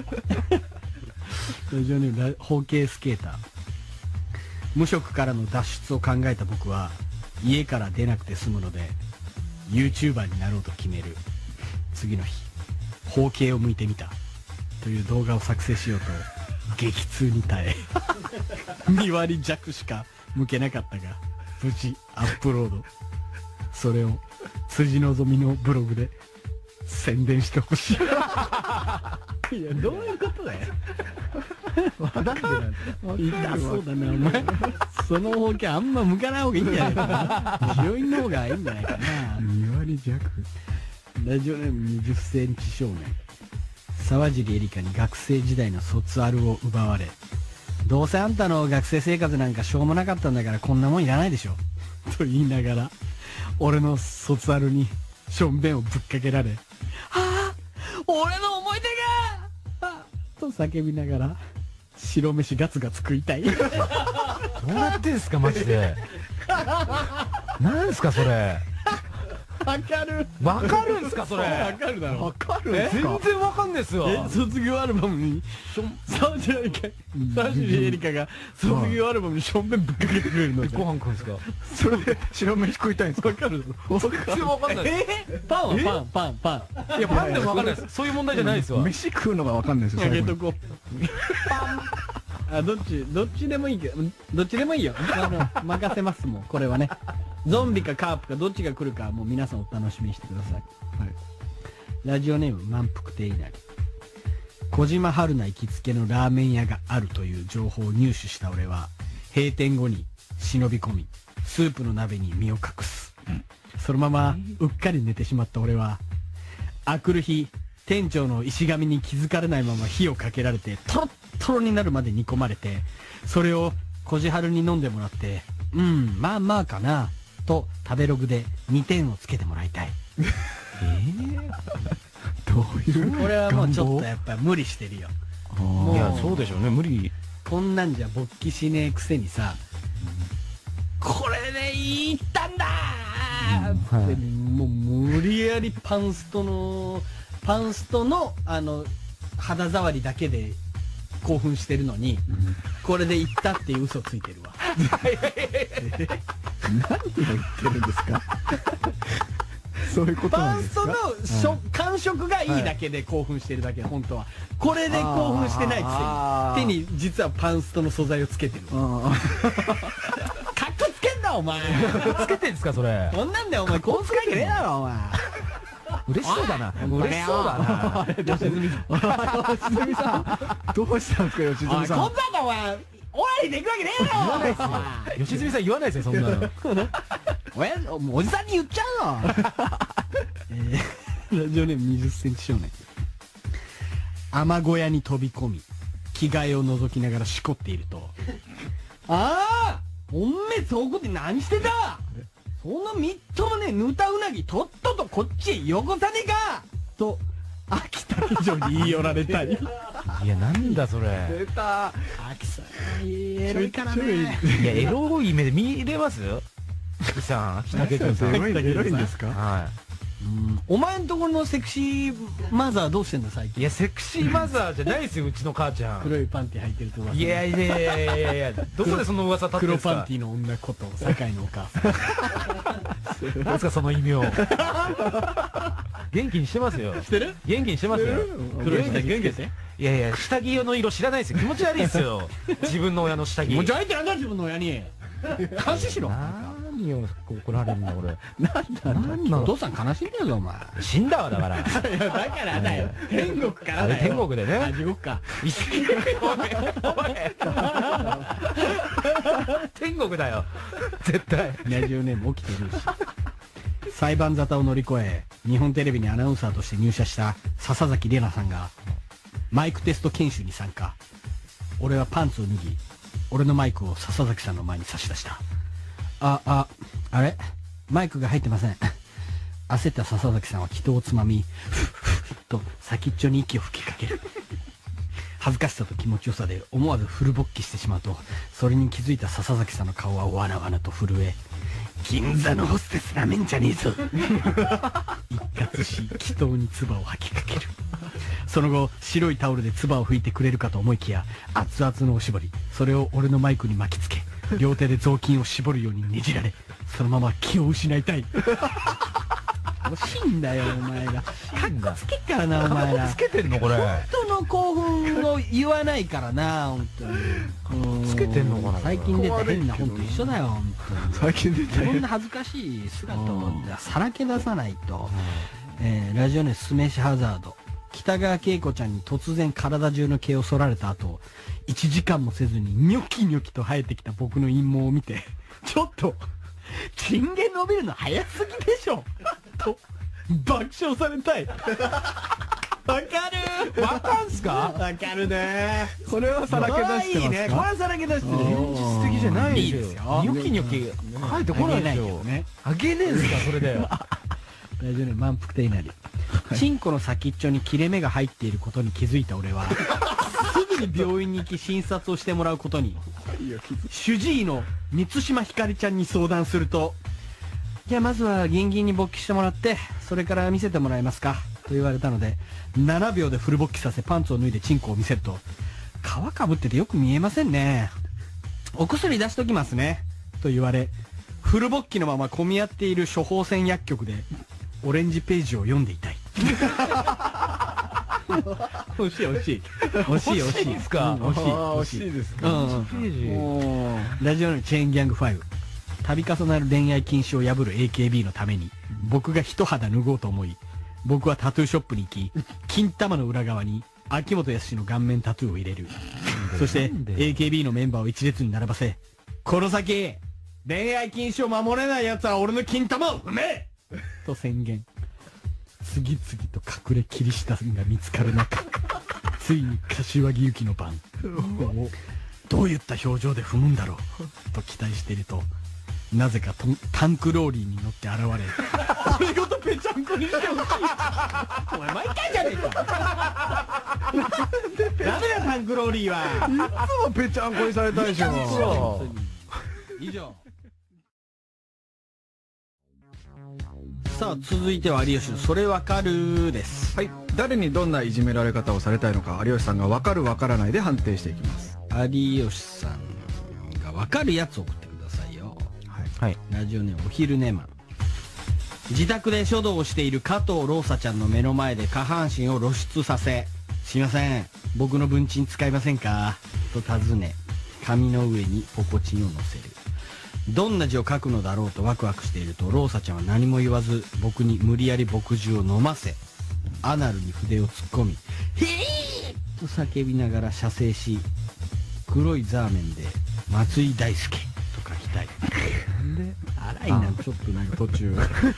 ジオネームホーケースケーター。無職からの脱出を考えた僕は家から出なくて済むので YouTuber になろうと決める。次の日、包茎を剥いてみたという動画を作成しようと激痛に耐えに割弱しか剥けなかったが無事アップロード。それを辻希美のブログで宣伝してほしい。いや、どういうことだよ。なんでなん痛そうだな、お前。その包茎あんま向かない方がいいんじゃないかな。病院の方がいいんじゃないかな。 に割弱。 ラジオネームにじゅっセンチ少年。沢尻エリカに学生時代の卒アルを奪われ、どうせあんたの学生生活なんかしょうもなかったんだからこんなもんいらないでしょと言いながら俺の卒アルにしょんべんをぶっかけられ、ああ俺の思い出があと叫びながら白飯ガツガツ食いたい。 どうなってんすかマジで。なんすかそれ。 わかるわかるんすかそれ。 わかるだろ。 わかるんす全か。 然わかんないっすよ。 え、卒業アルバムに沢尻エリカ沢尻エリカが卒業アルバムにしょんべんぶっかけてくれるの。 ご飯食うんすか。 それで白飯食いたいんですか。 わかる。 全然わかんないです。 えパンはパンパンパン。 いやパンでもわかんないです。そういう問題じゃないですわ。 飯食うのがわかんないですよ。 あげとこう。あ、どっちどっちでもいいけど、どっちでもいいよ。あの任せますもん、これはね。ゾンビかカープかどっちが来るかもう皆さんお楽しみにしてください。はい、ラジオネーム満腹亭稲荷。小島春菜行きつけのラーメン屋があるという情報を入手した俺は閉店後に忍び込みスープの鍋に身を隠す。そのままうっかり寝てしまった俺はあくる日店長の石神に気づかれないまま火をかけられてトロットロになるまで煮込まれて、それを小じはるに飲んでもらって、うんまあまあかなと食べログでにてんをつけてもらいたい。 えー、 どういうこれはもうちょっとやっぱ無理してるよ。 いやそうでしょうね。無理。 こんなんじゃ勃起しねえくせにさ、これで言ったんだーって、はい、もう無理やりパンストのパンストのあの肌触りだけで興奮してるのに、うん、これで言ったっていう嘘ついてるわ。 何を言ってるんですか。そういうことなんですか。 パンストの、はい、感触がいいだけで興奮してるだけ、はい、本当はこれで興奮してないくせに手に実はパンストの素材をつけてる。かっこつけんなお前。 つけてんすかそれ。 こんなんだよお前。こうつけてねえだろお前。 嬉しそうだな。嬉しそうだな。 良純さん。 どうしたんですか良純さん。 こんなんだお前。オラリで行くわけねえだろ。 言わないっすよ。良純さん言わないですよそんなの。 おやおじさんに言っちゃうの。えー、ラジオネームにじゅっセンチ少年。雨小屋に飛び込み着替えを覗きながらしこっていると、ああおめえそこで何してた。そのみっともねえぬたうなぎとっととこっちへよこさねえかと秋田以上に言い寄られたり。 いやなんだそれ。 出た。秋さんエロいからね。 いやエロい目で見れます秋さん。秋田家君さんエロいんですか。 はお前んところのセクシーマザーどうしてんだ最近。 いやセクシーマザーじゃないですようちの母ちゃん。 黒いパンティ履いてると噂。 いやいやいやいやいやいやどこでその噂立ってるんですか。 黒パンティの女こと酒井のお母さん。 なんですかその異名。元気にしてますよ。 してる？ 元気にしてますよ。 黒い下着つけ元気て。 いやいや下着の色知らないですよ。気持ち悪いですよ。自分の親の下着。 気持ち悪いってなんだ自分の親に。監視しろ。 何を怒られるんだ俺。 なんだお父さん悲しんでるぞお前。 死んだわだから。 いやだからだよ。天国からだよ。 天国でね。 あ地獄か。 天国だよ。絶対。 ラジオネーム起きてるし。裁判沙汰を乗り越え日本テレビにアナウンサーとして入社した笹崎玲奈さんがマイクテスト研修に参加。俺はパンツを脱ぎ俺のマイクを笹崎さんの前に差し出した。あああれマイクが入ってません。焦った笹崎さんは気筒をつまみふっふっと先っちょに息を吹きかける。恥ずかしさと気持ちよさで思わずフル勃起してしまうとそれに気づいた笹崎さんの顔はわなわなと震え、銀座のホステスなめんじゃねえぞ。一括し気筒に唾を吐きかける。その後白いタオルで唾を拭いてくれるかと思いきや熱々のおしぼりそれを俺のマイクに巻きつけ両手で雑巾を絞るようにねじられそのまま気を失いたい。惜しいんだよお前が。かっこつけっからなお前ら。 つけてんのこれ。 本当の興奮を言わないからな本当に。 つけてんのかな。 最近出た変な本と一緒だよ本当に。 最近出たこんな恥ずかしい姿をさらけ出さないと。えー、ラジオネームスメシハザード。北川景子ちゃんに突然体中の毛を剃られた後いちじかんもせずにニョキニョキと生えてきた僕の陰毛を見てちょっとチンゲ伸びるの早すぎでしょと爆笑されたい。わかるわかんすか。 わかるね。 これはさらけ出してますか。 いいねこれはさらけ出してる。 現実的じゃないいいですよ。 ニョキニョキ生えてこないですよ。あげねえんすかそれで。 大丈夫ね満腹でいなり。チンコの先っちょに切れ目が入っていることに気づいた俺はすぐに病院に行き診察をしてもらうことに。主治医の満島ひかりちゃんに相談すると、じゃあまずはギンギンに勃起してもらってそれから見せてもらえますかと言われたのでななびょうでフル勃起させパンツを脱いでチンコを見せると、皮かぶっててよく見えませんね、お薬出しときますねと言われフル勃起のまま混み合っている処方箋薬局でオレンジページを読んでいたい。惜しい惜しい惜しい惜しいですか。 惜しい惜しいですか。 ラジオのチェーンギャングファイブ。度重なる恋愛禁止を破る エーケービー のために僕が一肌脱ごうと思い僕はタトゥーショップに行き金玉の裏側に秋元康の顔面タトゥーを入れる。そして エーケービー のメンバーを一列に並ばせ、この先恋愛禁止を守れない奴は俺の金玉を踏めと宣言。次々と隠れキリシタンが見つかる中ついに柏木由紀の番。どういった表情で踏むんだろうと期待しているとなぜかタンクローリーに乗って現れ俺ごとぺちゃんこにしてほしい。お前毎回じゃねえか。ダメだタンクローリーは。 いつもぺちゃんこにされたでしょ。 以上。さあ続いては有吉のそれわかるです。 はい、誰にどんないじめられ方をされたいのか有吉さんがわかるわからないで判定していきます。 有吉さんがわかるやつを送ってくださいよ。 はい。 ラジオネームお昼寝マン。自宅で書道をしている加藤ローサちゃんの目の前で下半身を露出させ、すいません僕の文鎮使いませんかと尋ね紙の上にポコチンを乗せる。どんな字を書くのだろうとワクワクしているとローサちゃんは何も言わず僕に無理やり墨汁を飲ませアナルに筆を突っ込みヒーと叫びながら射精し、黒いザーメンで松井大輔と書きたい。で荒いなちょっとなんか途中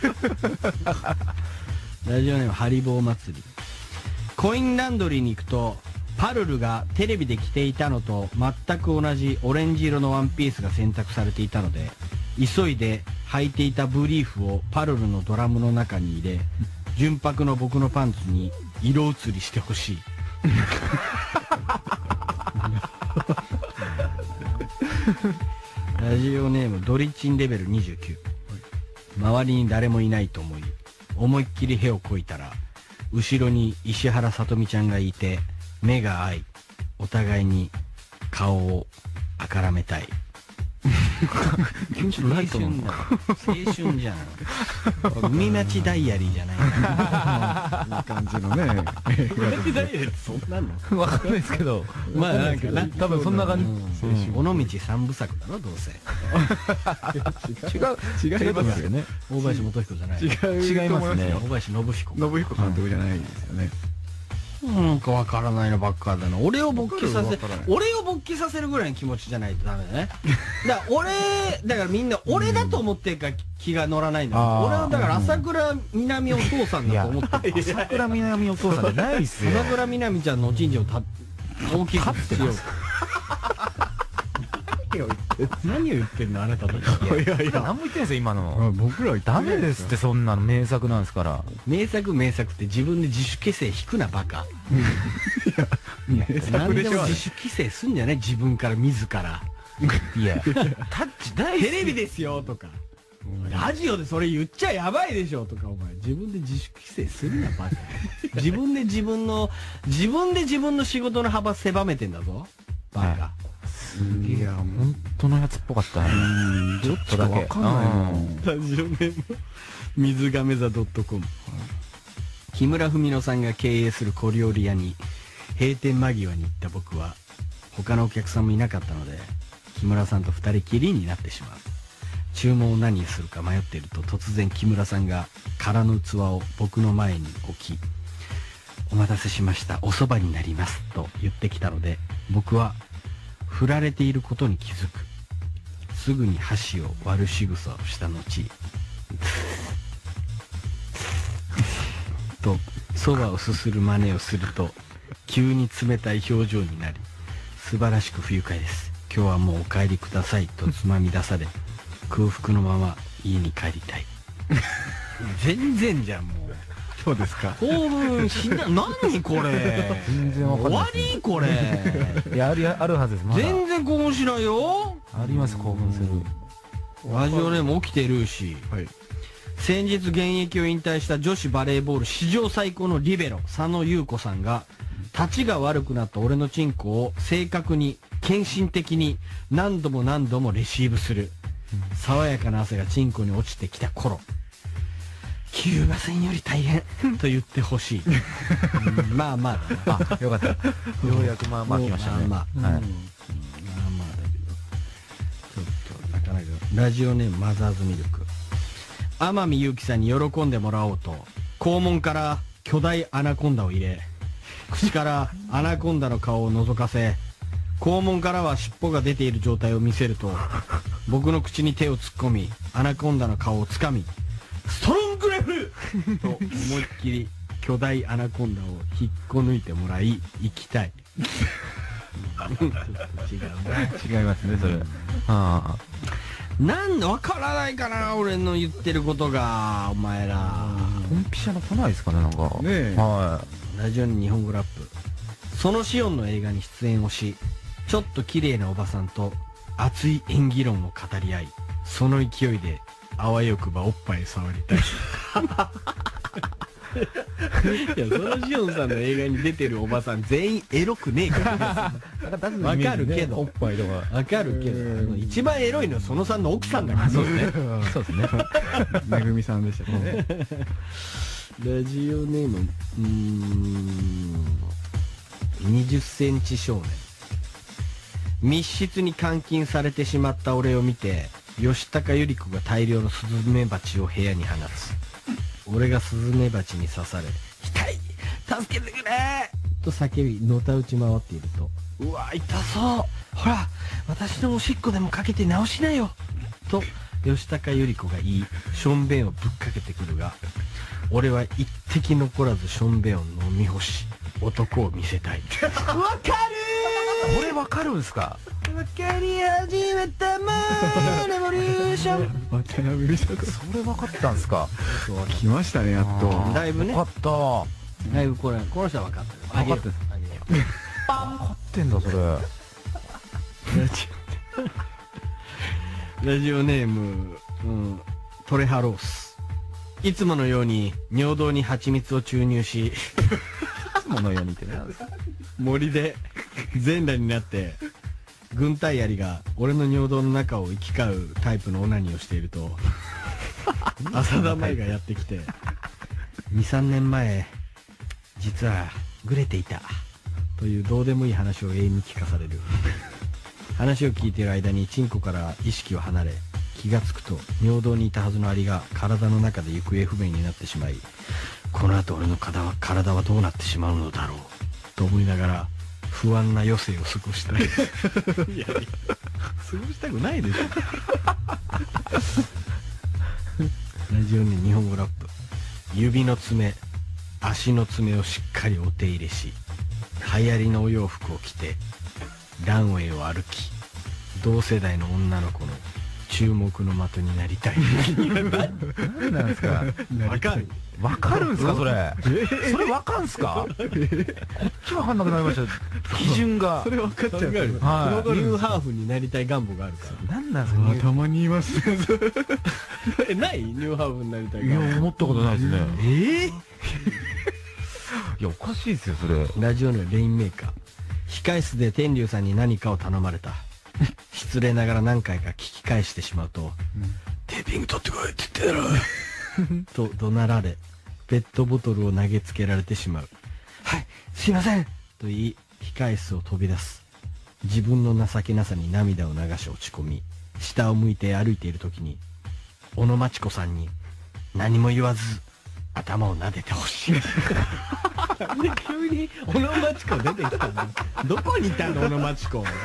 ラジオネームハリボー祭り。コインランドリーに行くとパルルがテレビで着ていたのと全く同じオレンジ色のワンピースが選択されていたので急いで履いていたブリーフをパルルのドラムの中に入れ純白の僕のパンツに色移りしてほしい。ラジオネームドリチンレベルにじゅうきゅう。周りに誰もいないと思い思いっきり屁をこいたら、後ろに石原さとみちゃんがいて、目が合い、お互いに顔をあからめたい。 むしろライトなのか。 青春じゃん。海町ダイアリーじゃないか。 いい感じのね。 海町ダイアリーってそんなの？ わかんないですけど。 まあなんかな、 多分そんな感じ。 尾道三部作だろどうせ。 違う違いますよね。 大林素彦じゃない。 違いますね。 大林信彦。 信彦監督じゃないですよね。 なんかわからないのばっかだな。俺を勃起させ、俺を勃起させるぐらいの気持ちじゃないとダメだね。だから俺、だからみんな俺だと思ってるから気が乗らないんだ。俺はだから朝倉みなみお父さんだと思ってる。 朝倉みなみお父さんじゃないっすよ。 朝倉みなみちゃんの陳情をた大きくしよう。何を言ってんのあなたたち。 いやいや、何も言ってないですよ今の。 僕らダメですってそんなの名作なんですから。 名作名作って自分で自主規制引くなバカ。 名作でしょ。 何でも自主規制すんじゃない自分から自ら。 いや、タッチ大好き。 テレビですよとか。ラジオでそれ言っちゃやばいでしょとかお前自分で自主規制するなバカ。自分で自分の自分で自分の仕事の幅狭めてんだぞバカ。 すげえ、本当のやつっぽかったね。ちょっとだけ。 わかんないラジオネーム水亀座 .com。 木村文乃さんが経営する小料理屋に閉店間際に行った僕は他のお客さんもいなかったので木村さんと二人きりになってしまう。注文を何にするか迷っていると突然木村さんが空の器を僕の前に置き、お待たせしましたお蕎麦になりますと言ってきたので僕は振られていることに気づく。すぐに箸を割る仕草をした後とそばをすする真似をすると急に冷たい表情になり、素晴らしく不愉快です、今日はもうお帰りくださいとつまみ出され空腹のまま家に帰りたい。全然じゃんもう。 そうですか。 興奮しな、何これ。 全然わかん終わないですね。 りこれ。 いや、あるあるはずです。まだ全然興奮しないよ。 あります、興奮する。 ラジオネーム起きてるし、 はい。 先日現役を引退した女子バレーボール史上最高のリベロ佐野優子さんが立ちが悪くなった俺のチンコを正確に献身的に何度も何度もレシーブする。爽やかな汗がチンコに落ちてきた頃、キューバ戦より大変と言ってほしい。うんまあまあだな。 あ、よかった。ようやくまあまあ来ましたね。 まあまあ、 はいうんまあまあだけど、ちょっとなかなか。ラジオネームマザーズミルク。天海祐希さんに喜んでもらおうと肛門から巨大アナコンダを入れ、口からアナコンダの顔を覗かせ、肛門からは尻尾が出ている状態を見せると僕の口に手を突っ込みアナコンダの顔をつかみストロングレフルと思いっきり巨大アナコンダを引っこ抜いてもらい行きたい。違うな。 違いますね、それ。あなんでわからないかな俺の言ってることがお前ら。 あ。ドンピシャの来ないですかね、なんか。 ねえ。 はラジオに日本語ラップ。そのシオンの映画に出演をし、ちょっと綺麗なおばさんと熱い演技論を語り合い、その勢いであわよくばおっぱい触りたい。いや、そのシオンさんの映画に出てるおばさん全員エロくねえから。わかるけど。 おっぱいとか。 わかるけど、一番エロいのはそのさんの奥さんだから。 そうですね。そうですね。 めぐみさんでしたね。 ラジオネーム、うーん、にじゅっセンチ少年。密室に監禁されてしまった俺を見て、吉高由里子が大量のスズメバチを部屋に放つ。俺がスズメバチに刺され、痛い助けてくれと叫び、のたうち回っていると、うわ、痛そうほら、私のおしっこでもかけて直しなよと、吉高由里子が言い、しょんべんをぶっかけてくるが、俺は一滴残らずしょんべんを飲み干し、男を見せたい。わかるこれわかるんすか？ ーわかり始めたもーレボリューション。 渡辺美里子。 それわかったんすか？ 来ましたね、やっと。 だいぶね。 わかった。わだいぶこれ、この人は分かったよ。 かってんす。 あげよう。 かってんだ、それ。 ラジオネーム、うん、トレハロース。 いつものように尿道に蜂蜜を注入し、 いつものようにって何ですか？ 森で全裸になって軍隊槍が俺の尿道の中を行き交うタイプのオナニーをしていると浅田舞がやってきて、にさんねんまえ実はグレていたというどうでもいい話を永遠に聞かされる。話を聞いている間にチンコから意識を離れ、気がつくと尿道にいたはずのアリが体の中で行方不明になってしまい、この後俺の体は体はどうなってしまうのだろうと思いながら不安な余生を過ごしたい。いやいや、過ごしたくないでしょ。ラジオに日本語ラップ。指の爪、足の爪をしっかりお手入れし、流行りのお洋服を着てランウェイを歩き、同世代の女の子の注目の的になりたい。 何なんですか？ わかる？ わかるんすかそれ？それわかんすか？こっちわかんなくなりました。基準が。 それ分かっちゃう。はい。ニューハーフになりたい願望があるから。 何なんですか？ たまに言います。 え、ない？ニューハーフになりたいいや、思ったことないですね。 ええ？ いや、おかしいですよそれ。 ラジオのレインメーカー。控室で天竜さんに何かを頼まれた。失礼ながら何回か聞き返してしまうと、テーピング取ってこいって言ってやろと怒鳴られ、ペットボトルを投げつけられてしまう。はい、すいませんと言い、控室を飛び出す。自分の情けなさに涙を流し落ち込み、下を向いて歩いている時に、小野真知子さんに何も言わず頭を撫でてほしい。なんで急に小野真知子出てきたの？どこにいたの小野真知子。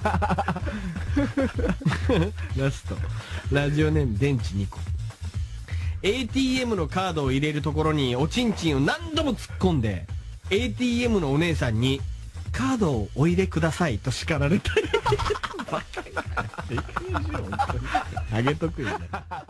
ラスト、ラジオネーム電池にこ。エーティーエム のカードを入れるところにおちんちんを何度も突っ込んで エーティーエム のお姉さんにカードをお入れくださいと叱られたり。バカができるじゃん、本当に。あげとくよね。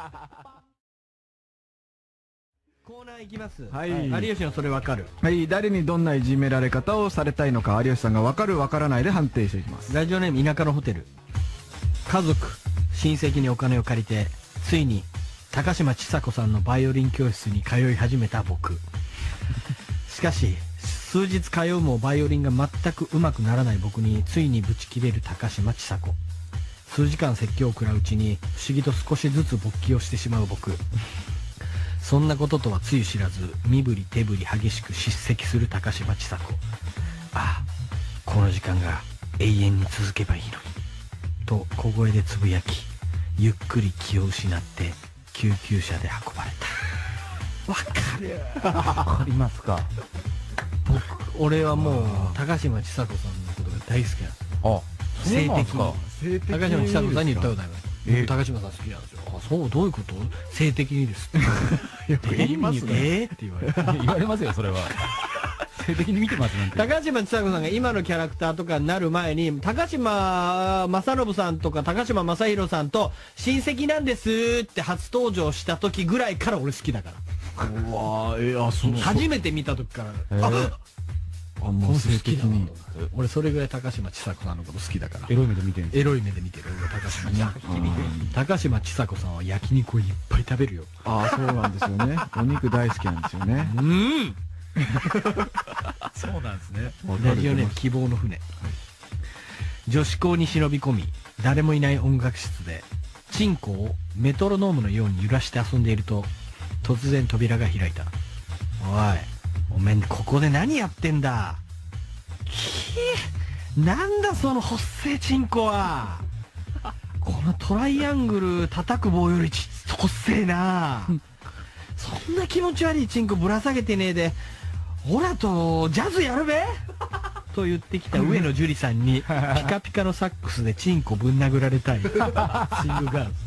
コーナーいきます。 はい。 有吉のそれわかる。 はい、誰にどんないじめられ方をされたいのか、有吉さんがわかるわからないで判定していきます。 ラジオネーム田舎のホテル。家族、親戚にお金を借りて、ついに高嶋ちさ子さんのバイオリン教室に通い始めた僕。しかし、数日通うもバイオリンが全く上手くならない僕についにブチ切れる高嶋ちさ子。数時間説教を食らううちに不思議と少しずつ勃起をしてしまう僕。そんなこととはつゆ知らず、身振り手振り激しく叱責する高嶋ちさ子。ああ、この時間が永遠に続けばいいのに。と小声でつぶやき、ゆっくり気を失って救急車で運ばれた。わかる。 わかりますか？ 僕、俺はもう高嶋ちさ子さんのことが大好きなんですよ。 あ、 性的か。 に。高嶋ちさ子さんに言ったことあります。 えー、 高嶋さん好きなんですよ。あ、そう、どういうこと？性的にですよく言いますね。 えーって言われて。 言われますよそれは。性的に見てますなんて。 高嶋ちさ子さんが今のキャラクターとかになる前に、高嶋正信さんとか高嶋正宏さんと親戚なんですって初登場した時ぐらいから俺好きだから。 うわー、えー、あ、そう。 初めて見た時から、 えー、 あ、もう性的に。 俺それぐらい高嶋ちさ子さんのこと好きだから。 エロい目で見てるんです。 エロい目で見てる俺高嶋ちさ子。高嶋ちさ子さんは焼肉をいっぱい食べるよ。 ああ、そうなんですよね。お肉大好きなんですよね。 うん。 そうなんですね。 ラジオネーム希望の船。女子校に忍び込み、誰もいない音楽室でチンコをメトロノームのように揺らして遊んでいると、突然扉が開いた。おい、おめんここで何やってんだ。きー、なんだそのほっせえチンコは。このトライアングル叩く棒よりちほっせえな。そんな気持ち悪いチンコぶら下げてねえで、オラとジャズやるべと言ってきた上野樹里さんにピカピカのサックスでチンコぶん殴られたい。シングガールズ。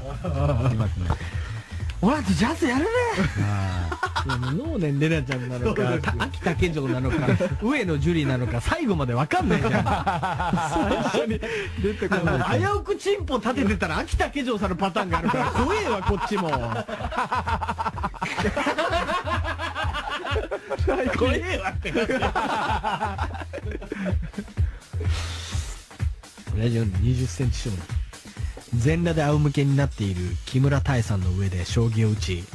オラとジャズやるべ。能年玲奈ちゃんなのか秋竹城なのか上野樹里なのか最後までわかんないじゃん。最初に出てこない。危うくチンポ立ててたら秋竹城さんのパターンがあるから怖えわこっちも。怖えわってラジオのにじゅっセンチ少年。全裸で仰向けになっている木村多江さんの上で将棋を打ち、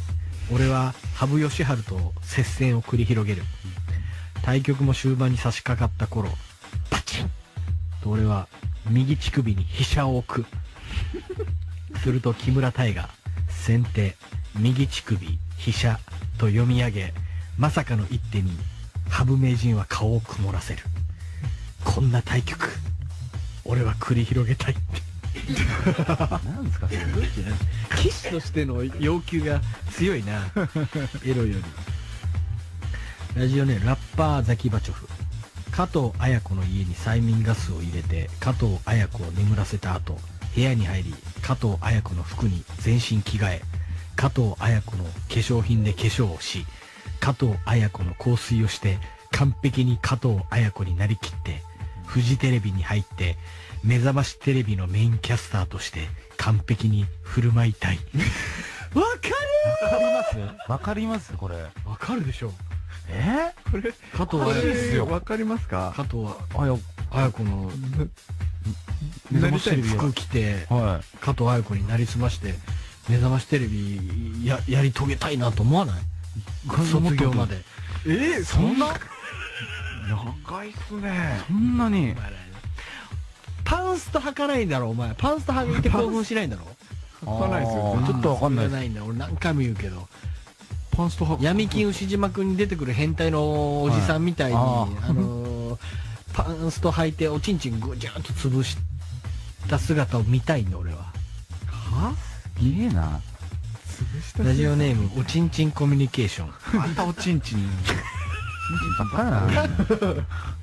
俺は羽生善治と接戦を繰り広げる。対局も終盤に差し掛かった頃、パチンと俺は右乳首に飛車を置く。すると木村多江が先手右乳首飛車と読み上げ、まさかの一手に羽生名人は顔を曇らせる。こんな対局俺は繰り広げたいって。 なんですかそれ。 騎士としての要求が強いな。エロより。ラジオネームラッパーザキバチョフ。加藤綾子の家に催眠ガスを入れて加藤綾子を眠らせた後、部屋に入り加藤綾子の服に全身着替え、加藤綾子の化粧品で化粧をし、加藤綾子の香水をして完璧に加藤綾子になりきってフジテレビに入って目覚ましテレビのメインキャスターとして完璧に振る舞いたい。わかるわかりますこれ。 わかるでしょ。 えこれ加藤これですよ。 わかりますか？ 加藤綾子の目覚ましテレビ服着ては加藤綾子になりすまして目覚ましテレビ や, やり遂げたいなと思わない？卒業まで。 えー、 そんな長いっすね。 そんなに。 パンスト履かないんだろお前。パンスト履いて興奮しないんだろ。 履かないですよ。 ちょっとわかんないです。 ないんだ。俺何回も言うけど。 パンスト履く。 闇金牛島くんに出てくる変態のおじさんみたいに、 はい、 あのー、パンスト履いておちんちんぐじゃーっと潰した姿を見たいんだ俺は。 は？すげえな。 潰したラジオネームおちんちんコミュニケーション。 またおちんちん。 ちんちんばっかりな。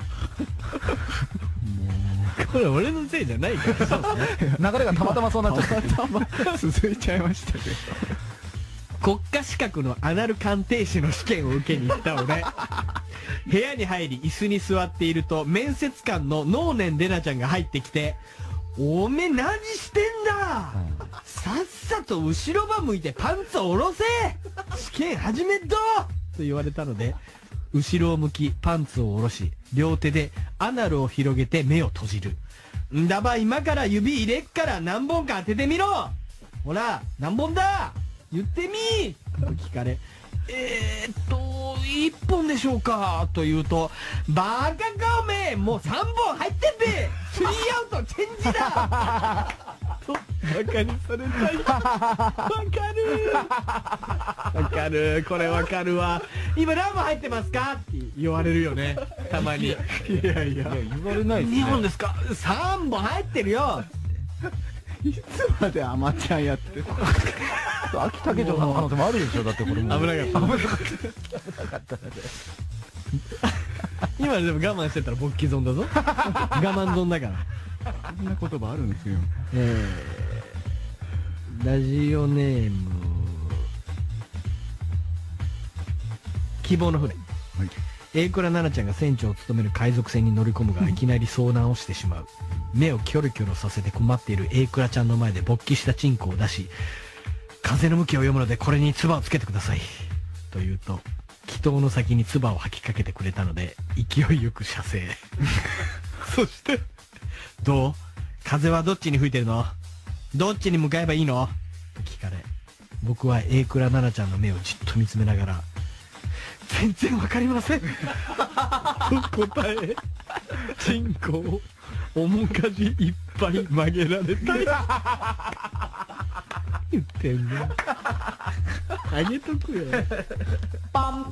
これ俺のせいじゃないから。 流れがたまたまそうなっちゃった。 たまたま続いちゃいましたけど。 国家資格のアナル鑑定士の試験を受けに行った俺。部屋に入り椅子に座っていると面接官の能年玲奈ちゃんが入ってきて、おめえ何してんだ、さっさと後ろば向いてパンツを下ろせ、試験始めっとと言われたので後ろを向きパンツを下ろし両手でアナルを広げて目を閉じる。んだば今から指入れっから何本か当ててみろ、ほら何本だ言ってみと聞かれ、えー、っといっぽんでしょうかと言うと、バカかおめえもうさんぼん入ってんべ、スリーアウトチェンジだとバカにされたい。わかるわかる、これわかるわ。今何本入ってますかって言われるよねたまに。いやいや言われないですね。 にほんですか、さんぼん入ってるよ。 いつまでアマちゃんやってる。 秋竹城の可能性もあるでしょ。だってこれも危なかった。危なかった。 危なかったね。 今でも我慢してたら勃起損だぞ。我慢損だから。 こんな言葉あるんですよ。 えー、ラジオネーム希望の船。 はい。 榮倉奈々ちゃんが船長を務める海賊船に乗り込むがいきなり遭難をしてしまう。目をキョロキョロさせて困っている榮倉ちゃんの前で勃起したチンコを出し、風の向きを読むのでこれに唾をつけてくださいと言うと、気筒の先に唾を吐きかけてくれたので勢いよく射精。そしてどう、風はどっちに吹いてるの、どっちに向かえばいいのと聞かれ、僕は榮倉奈々ちゃんの目をじっと見つめながら、全然わかりませんと答え、チンコを面かじいっぱい曲げられたい。言ってんね。あげとくよ。パン。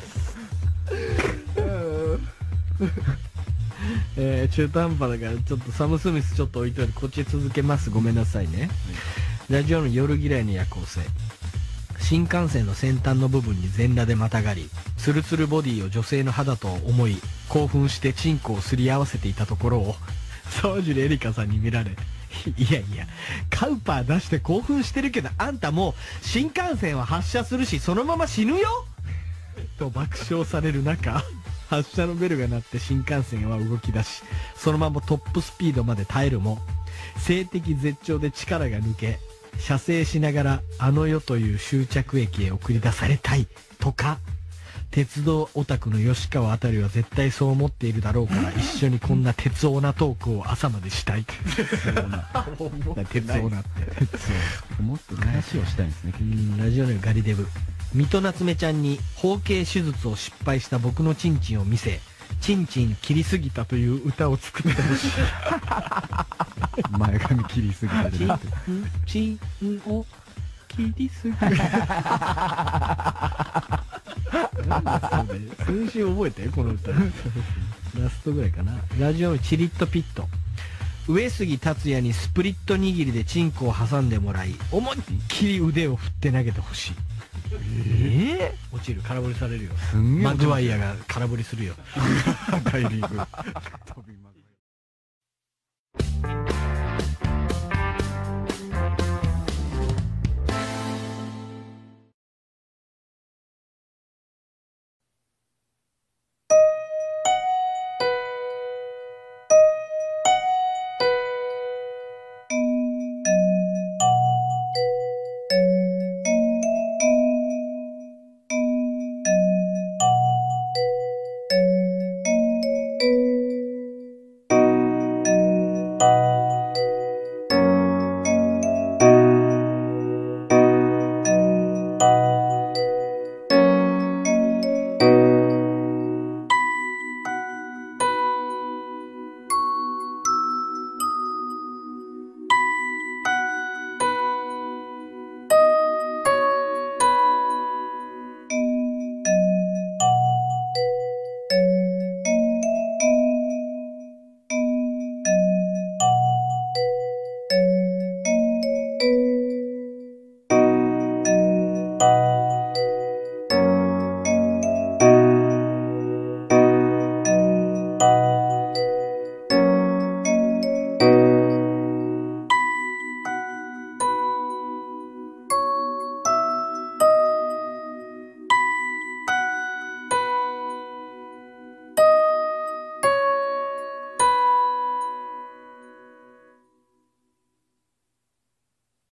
えー、中途半端だからちょっとサム・スミスちょっと置いといてこっち続けます。ごめんなさいね。ラジオの夜嫌いの夜行性。新幹線の先端の部分に全裸でまたがり、ツルツルボディを女性の肌と思い興奮してチンコをすり合わせていたところを沢尻エリカさんに見られ、いやいやカウパー出して興奮してるけどあんたもう新幹線は発車するしそのまま死ぬよと爆笑される中、発車のベルが鳴って新幹線は動き出し、そのままトップスピードまで耐えるも性的絶頂で力が抜け、射精しながらあの世という終着駅へ送り出されたいとか、鉄道オタクの吉川あたりは絶対そう思っているだろうから一緒にこんな鉄オナトークを朝までしたい。鉄オナ鉄オナって思って話をしたいんですね。 うん、ラジオネームガリデブ。 水戸夏目ちゃんに包茎手術を失敗した僕のチンチンを見せ、チンチン切りすぎたという歌を作ってほしい。 前髪切りすぎたじゃなくて。 チンを切りすぎた。なんだそれ。先週覚えてこの歌。ラストぐらいかな。ラジオのチリッとピット。上杉達也にスプリット握りでチンコを挟んでもらい、思いっきり腕を振って投げてほしい。えー、落ちる、空振りされるよ。 すんげえマグワイアが空振りするよ。 大リーグ。飛び